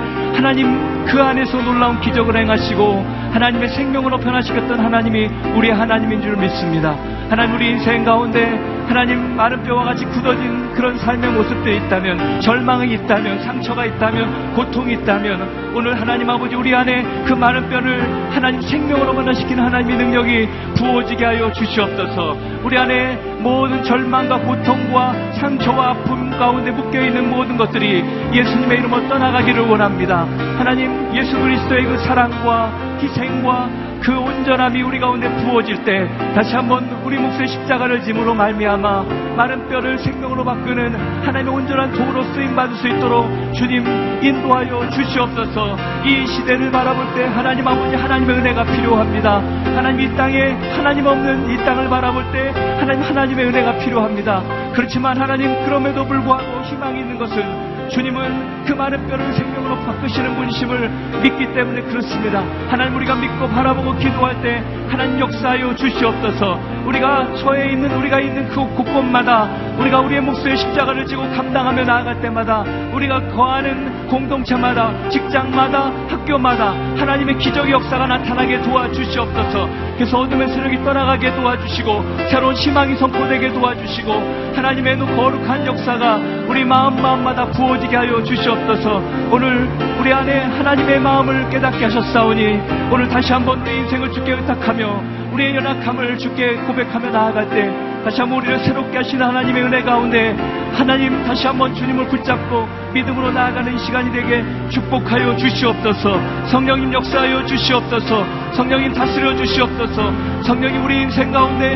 하나님 그 안에서 놀라운 기적을 행하시고 하나님의 생명으로 변화시켰던 하나님이 우리 하나님인 줄 믿습니다. 하나님, 우리 인생 가운데 하나님 마른 뼈와 같이 굳어진 그런 삶의 모습들이 있다면, 절망이 있다면, 상처가 있다면, 고통이 있다면 오늘 하나님 아버지, 우리 안에 그 마른 뼈를 하나님 생명으로 변화시키는 하나님의 능력이 부어지게 하여 주시옵소서. 우리 안에 모든 절망과 고통과 상처와 아픔 가운데 묶여있는 모든 것들이 예수님의 이름으로 떠나가기를 원합니다. 하나님, 예수 그리스도의 그 사랑과 희생과 그 온전함이 우리 가운데 부어질 때 다시 한번 우리 몫의 십자가를 짐으로 말미암아 마른 뼈를 생명으로 바꾸는 하나님의 온전한 도구로 쓰임받을 수 있도록 주님 인도하여 주시옵소서. 이 시대를 바라볼 때 하나님 아버지, 하나님의 은혜가 필요합니다. 하나님, 이 땅에 하나님 없는 이 땅을 바라볼 때 하나님의 은혜가 필요합니다. 그렇지만 하나님, 그럼에도 불구하고 희망이 있는 것은 주님은 그 마른 뼈를 생명으로 바꾸시는 분이심을 믿기 때문에 그렇습니다. 하나님, 우리가 믿고 바라보고 기도할 때 하나님 역사하여 주시옵소서. 우리가 처해 있는, 우리가 있는 그 곳곳마다 우리가 우리의 몫의 십자가를 지고 감당하며 나아갈 때마다, 우리가 거하는 공동체마다, 직장마다, 학교마다 하나님의 기적의 역사가 나타나게 도와주시옵소서. 그래서 어둠의 세력이 떠나가게 도와주시고 새로운 희망이 선포되게 도와주시고 하나님의 거룩한 역사가 우리 마음마다 부어지게 하여 주시옵소서. 오늘 우리 안에 하나님의 마음을 깨닫게 하셨사오니 오늘 다시 한번 내 인생을 주께 의탁하며 우리의 연약함을 주께 고백하며 나아갈 때 다시 한번 우리를 새롭게 하시는 하나님의 은혜 가운데 하나님, 다시 한번 주님을 붙잡고 믿음으로 나아가는 이 시간이 되게 축복하여 주시옵소서. 성령님 역사하여 주시옵소서. 성령님 다스려 주시옵소서. 성령님 우리 인생 가운데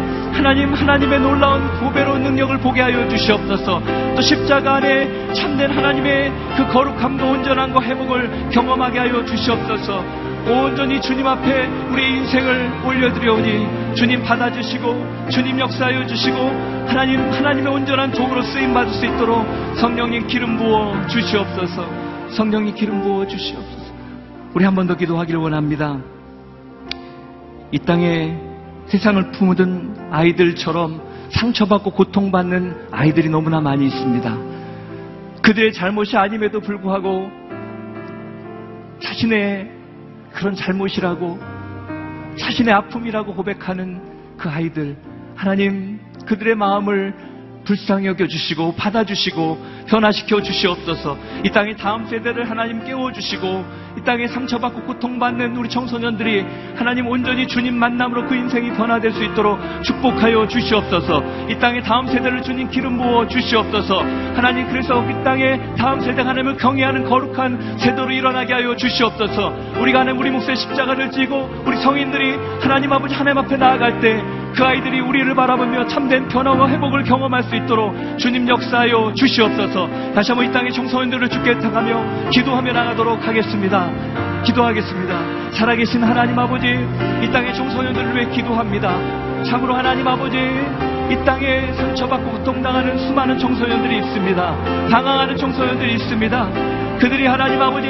하나님의 놀라운 보배로운 능력을 보게 하여 주시옵소서. 또 십자가 안에 참된 하나님의 그 거룩함과 온전함과 회복을 경험하게 하여 주시옵소서. 온전히 주님 앞에 우리 인생을 올려드려오니 주님 받아주시고 주님 역사하여 주시고 하나님의 온전한 도구로 쓰임받을 수 있도록 성령님 기름 부어 주시옵소서. 성령님 기름 부어 주시옵소서. 우리 한 번 더 기도하기를 원합니다. 이 땅에 세상을 품은 아이들처럼 상처받고 고통받는 아이들이 너무나 많이 있습니다. 그들의 잘못이 아님에도 불구하고 자신의 그런 잘못이라고, 자신의 아픔이라고 고백하는 그 아이들, 하나님 그들의 마음을 불쌍히 여겨주시고 받아주시고 변화시켜 주시옵소서. 이 땅의 다음 세대를 하나님 깨워주시고 이 땅에 상처받고 고통받는 우리 청소년들이 하나님 온전히 주님 만남으로 그 인생이 변화될 수 있도록 축복하여 주시옵소서. 이 땅의 다음 세대를 주님 기름 부어 주시옵소서. 하나님, 그래서 이 땅의 다음 세대가 하나님을 경외하는 거룩한 세대로 일어나게 하여 주시옵소서. 우리가 하나님 우리 몫의 십자가를 지고 우리 성인들이 하나님 아버지 하나님 앞에 나아갈 때 그 아이들이 우리를 바라보며 참된 변화와 회복을 경험할 수 있도록 주님 역사하여 주시옵소서. 다시 한번 이 땅의 청소년들을 주께 택하며 기도하며 나가도록 하겠습니다. 기도하겠습니다. 살아계신 하나님 아버지, 이 땅의 청소년들을 위해 기도합니다. 참으로 하나님 아버지, 이 땅에 상처받고 고통당하는 수많은 청소년들이 있습니다. 방황하는 청소년들이 있습니다. 그들이 하나님 아버지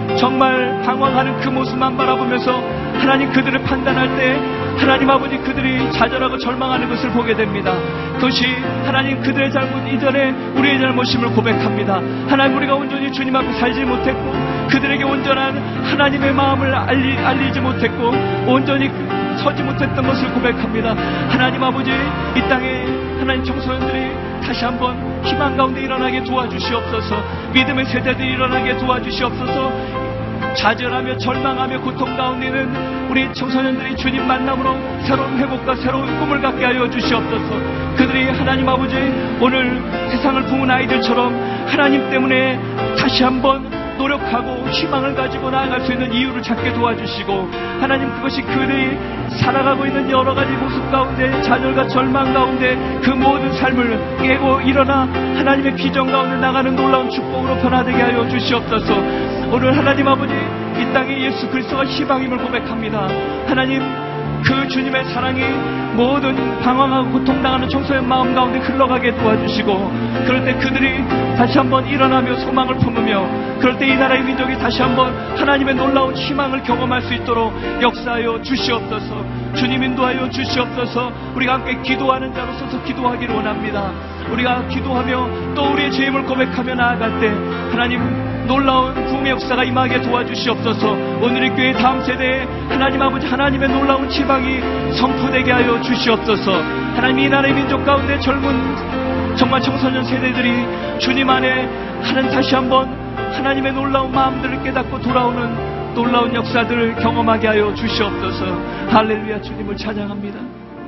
정말 방황하는 그 모습만 바라보면서 하나님 그들을 판단할 때 하나님 아버지 그들이 좌절하고 절망하는 것을 보게 됩니다. 그것이 하나님 그들의 잘못 이전에 우리의 잘못임을 고백합니다. 하나님, 우리가 온전히 주님 앞에 살지 못했고 그들에게 온전한 하나님의 마음을 알리지 못했고 온전히 서지 못했던 것을 고백합니다. 하나님 아버지, 이 땅에 하나님 청소년들이 다시 한번 희망 가운데 일어나게 도와주시옵소서. 믿음의 세대들이 일어나게 도와주시옵소서. 좌절하며 절망하며 고통 가운데 있는 우리 청소년들이 주님 만남으로 새로운 회복과 새로운 꿈을 갖게 하여 주시옵소서. 그들이 하나님 아버지 오늘 세상을 품은 아이들처럼 하나님 때문에 다시 한번 노력하고 희망을 가지고 나아갈 수 있는 이유를 찾게 도와주시고, 하나님 그것이 그들이 살아가고 있는 여러 가지 모습 가운데 좌절과 절망 가운데 그 모든 삶을 깨고 일어나 하나님의 비전 가운데 나가는 놀라운 축복으로 변화되게 하여 주시옵소서. 오늘 하나님 아버지, 이 땅에 예수 그리스도가 희망임을 고백합니다. 하나님, 그 주님의 사랑이 모든 방황하고 고통당하는 청소년 마음 가운데 흘러가게 도와주시고, 그럴 때 그들이 다시 한번 일어나며 소망을 품으며, 그럴 때 이 나라의 민족이 다시 한번 하나님의 놀라운 희망을 경험할 수 있도록 역사하여 주시옵소서. 주님 인도하여 주시옵소서. 우리가 함께 기도하는 자로서서 기도하기를 원합니다. 우리가 기도하며 또 우리의 죄임을 고백하며 나아갈 때 하나님 놀라운 구원의 역사가 임하게 도와주시옵소서. 오늘의 교회 다음 세대에 하나님 아버지 하나님의 놀라운 지방이 선포되게 하여 주시옵소서. 하나님, 이 나라의 민족 가운데 젊은 정말 청소년 세대들이 주님 안에 하나님 다시 한번 하나님의 놀라운 마음들을 깨닫고 돌아오는 놀라운 역사들을 경험하게 하여 주시옵소서. 할렐루야. 주님을 찬양합니다.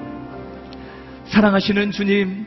사랑하시는 주님,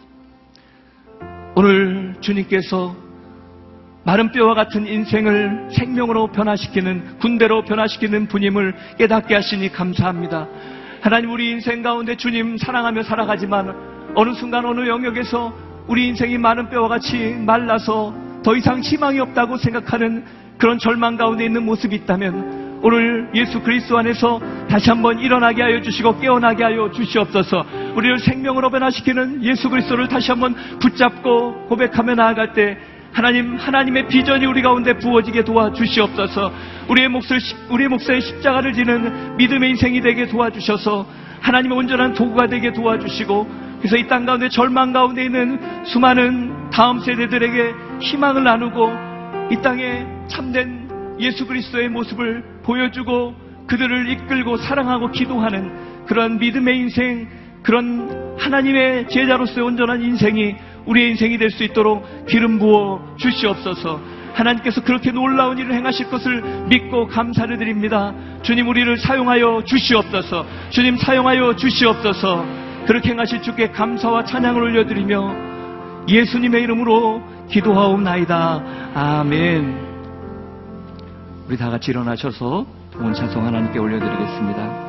오늘 주님께서 마른 뼈와 같은 인생을 생명으로 변화시키는, 군대로 변화시키는 분임을 깨닫게 하시니 감사합니다. 하나님, 우리 인생 가운데 주님 사랑하며 살아가지만 어느 순간 어느 영역에서 우리 인생이 마른 뼈와 같이 말라서 더 이상 희망이 없다고 생각하는 그런 절망 가운데 있는 모습이 있다면 오늘 예수 그리스도 안에서 다시 한번 일어나게 하여 주시고 깨어나게 하여 주시옵소서. 우리를 생명으로 변화시키는 예수 그리스도를 다시 한번 붙잡고 고백하며 나아갈 때 하나님, 하나님의 비전이 우리 가운데 부어지게 도와주시옵소서. 우리의 몫에 십자가를 지는 믿음의 인생이 되게 도와주셔서 하나님의 온전한 도구가 되게 도와주시고, 그래서 이 땅 가운데 절망 가운데 있는 수많은 다음 세대들에게 희망을 나누고 이 땅에 참된 예수 그리스도의 모습을 보여주고 그들을 이끌고 사랑하고 기도하는 그런 믿음의 인생, 그런 하나님의 제자로서의 온전한 인생이 우리의 인생이 될 수 있도록 기름 부어 주시옵소서. 하나님께서 그렇게 놀라운 일을 행하실 것을 믿고 감사를 드립니다. 주님, 우리를 사용하여 주시옵소서. 주님, 사용하여 주시옵소서. 그렇게 행하실 주께 감사와 찬양을 올려드리며 예수님의 이름으로 기도하옵나이다. 아멘. 우리 다 같이 일어나셔서 온 찬송 하나님께 올려드리겠습니다.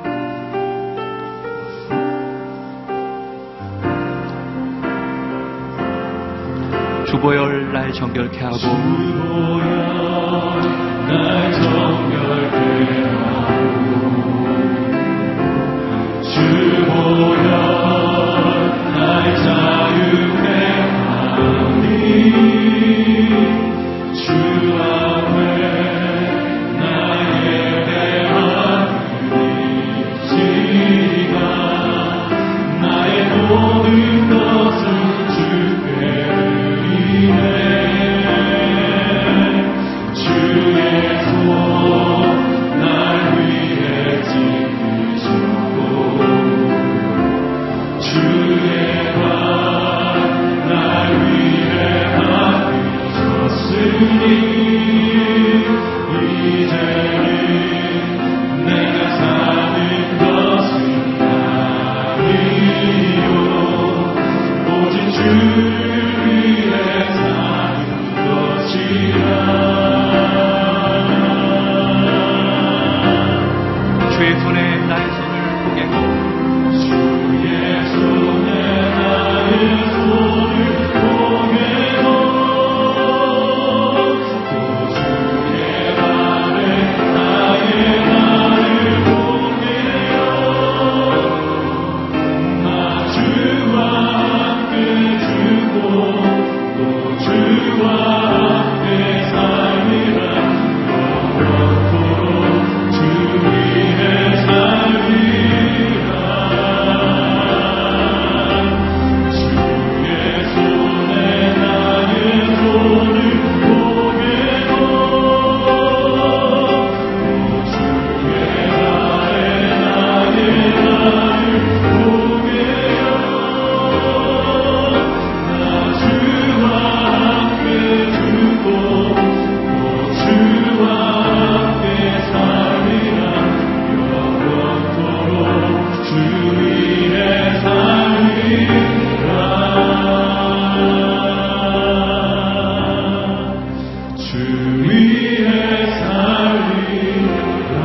주보열 날 정결케 하고, 주보열 날 정결케 하고, 주보열 날 자유케 하니, 주 앞에 나 예배하니, 지가 나의 모든 것을 주께 주의 손 주의 손에 나의 손을 포개고 주의 손에 나의 손을 포개고 또 주의 발에 나의 발을 포개어 나 주와 함께 죽고 또 주와 함께 살리라 영원토록 주 위에 살리라 주의 손에 나의 손을 포개고 또 주의 발에 나의 발을 포개어 나 주와 함께 죽고 또 주와 함께 살리라 영원토록 주 위에 살리라 주 위에 살리라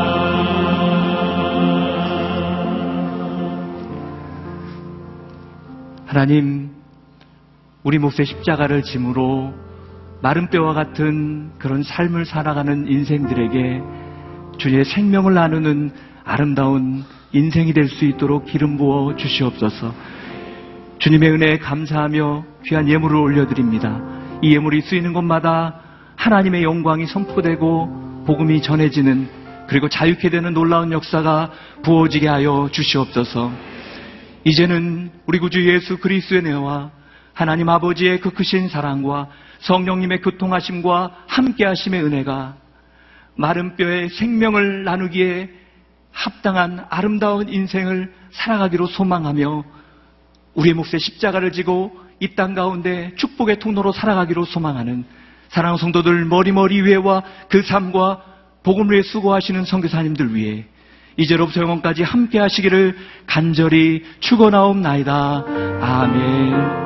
하나님, 우리 몫의 십자가를 짐으로 마른 뼈와 같은 그런 삶을 살아가는 인생들에게 주의 생명을 나누는 아름다운 인생이 될 수 있도록 기름 부어 주시옵소서. 주님의 은혜에 감사하며 귀한 예물을 올려드립니다. 이 예물이 쓰이는 곳마다 하나님의 영광이 선포되고 복음이 전해지는, 그리고 자유케 되는 놀라운 역사가 부어지게 하여 주시옵소서. 이제는 우리 구주 예수 그리스도의 은혜와 하나님 아버지의 그 크신 사랑과 성령님의 교통하심과 함께하심의 은혜가 마른 뼈에 생명을 나누기에 합당한 아름다운 인생을 살아가기로 소망하며 우리의 몫의 십자가를 지고 이 땅 가운데 축복의 통로로 살아가기로 소망하는 사랑하는 성도들 머리머리 위에와 그 삶과 복음을 위해 수고하시는 선교사님들 위해 이제로부터 영원까지 함께 하시기를 간절히 축원하옵나이다. 아멘.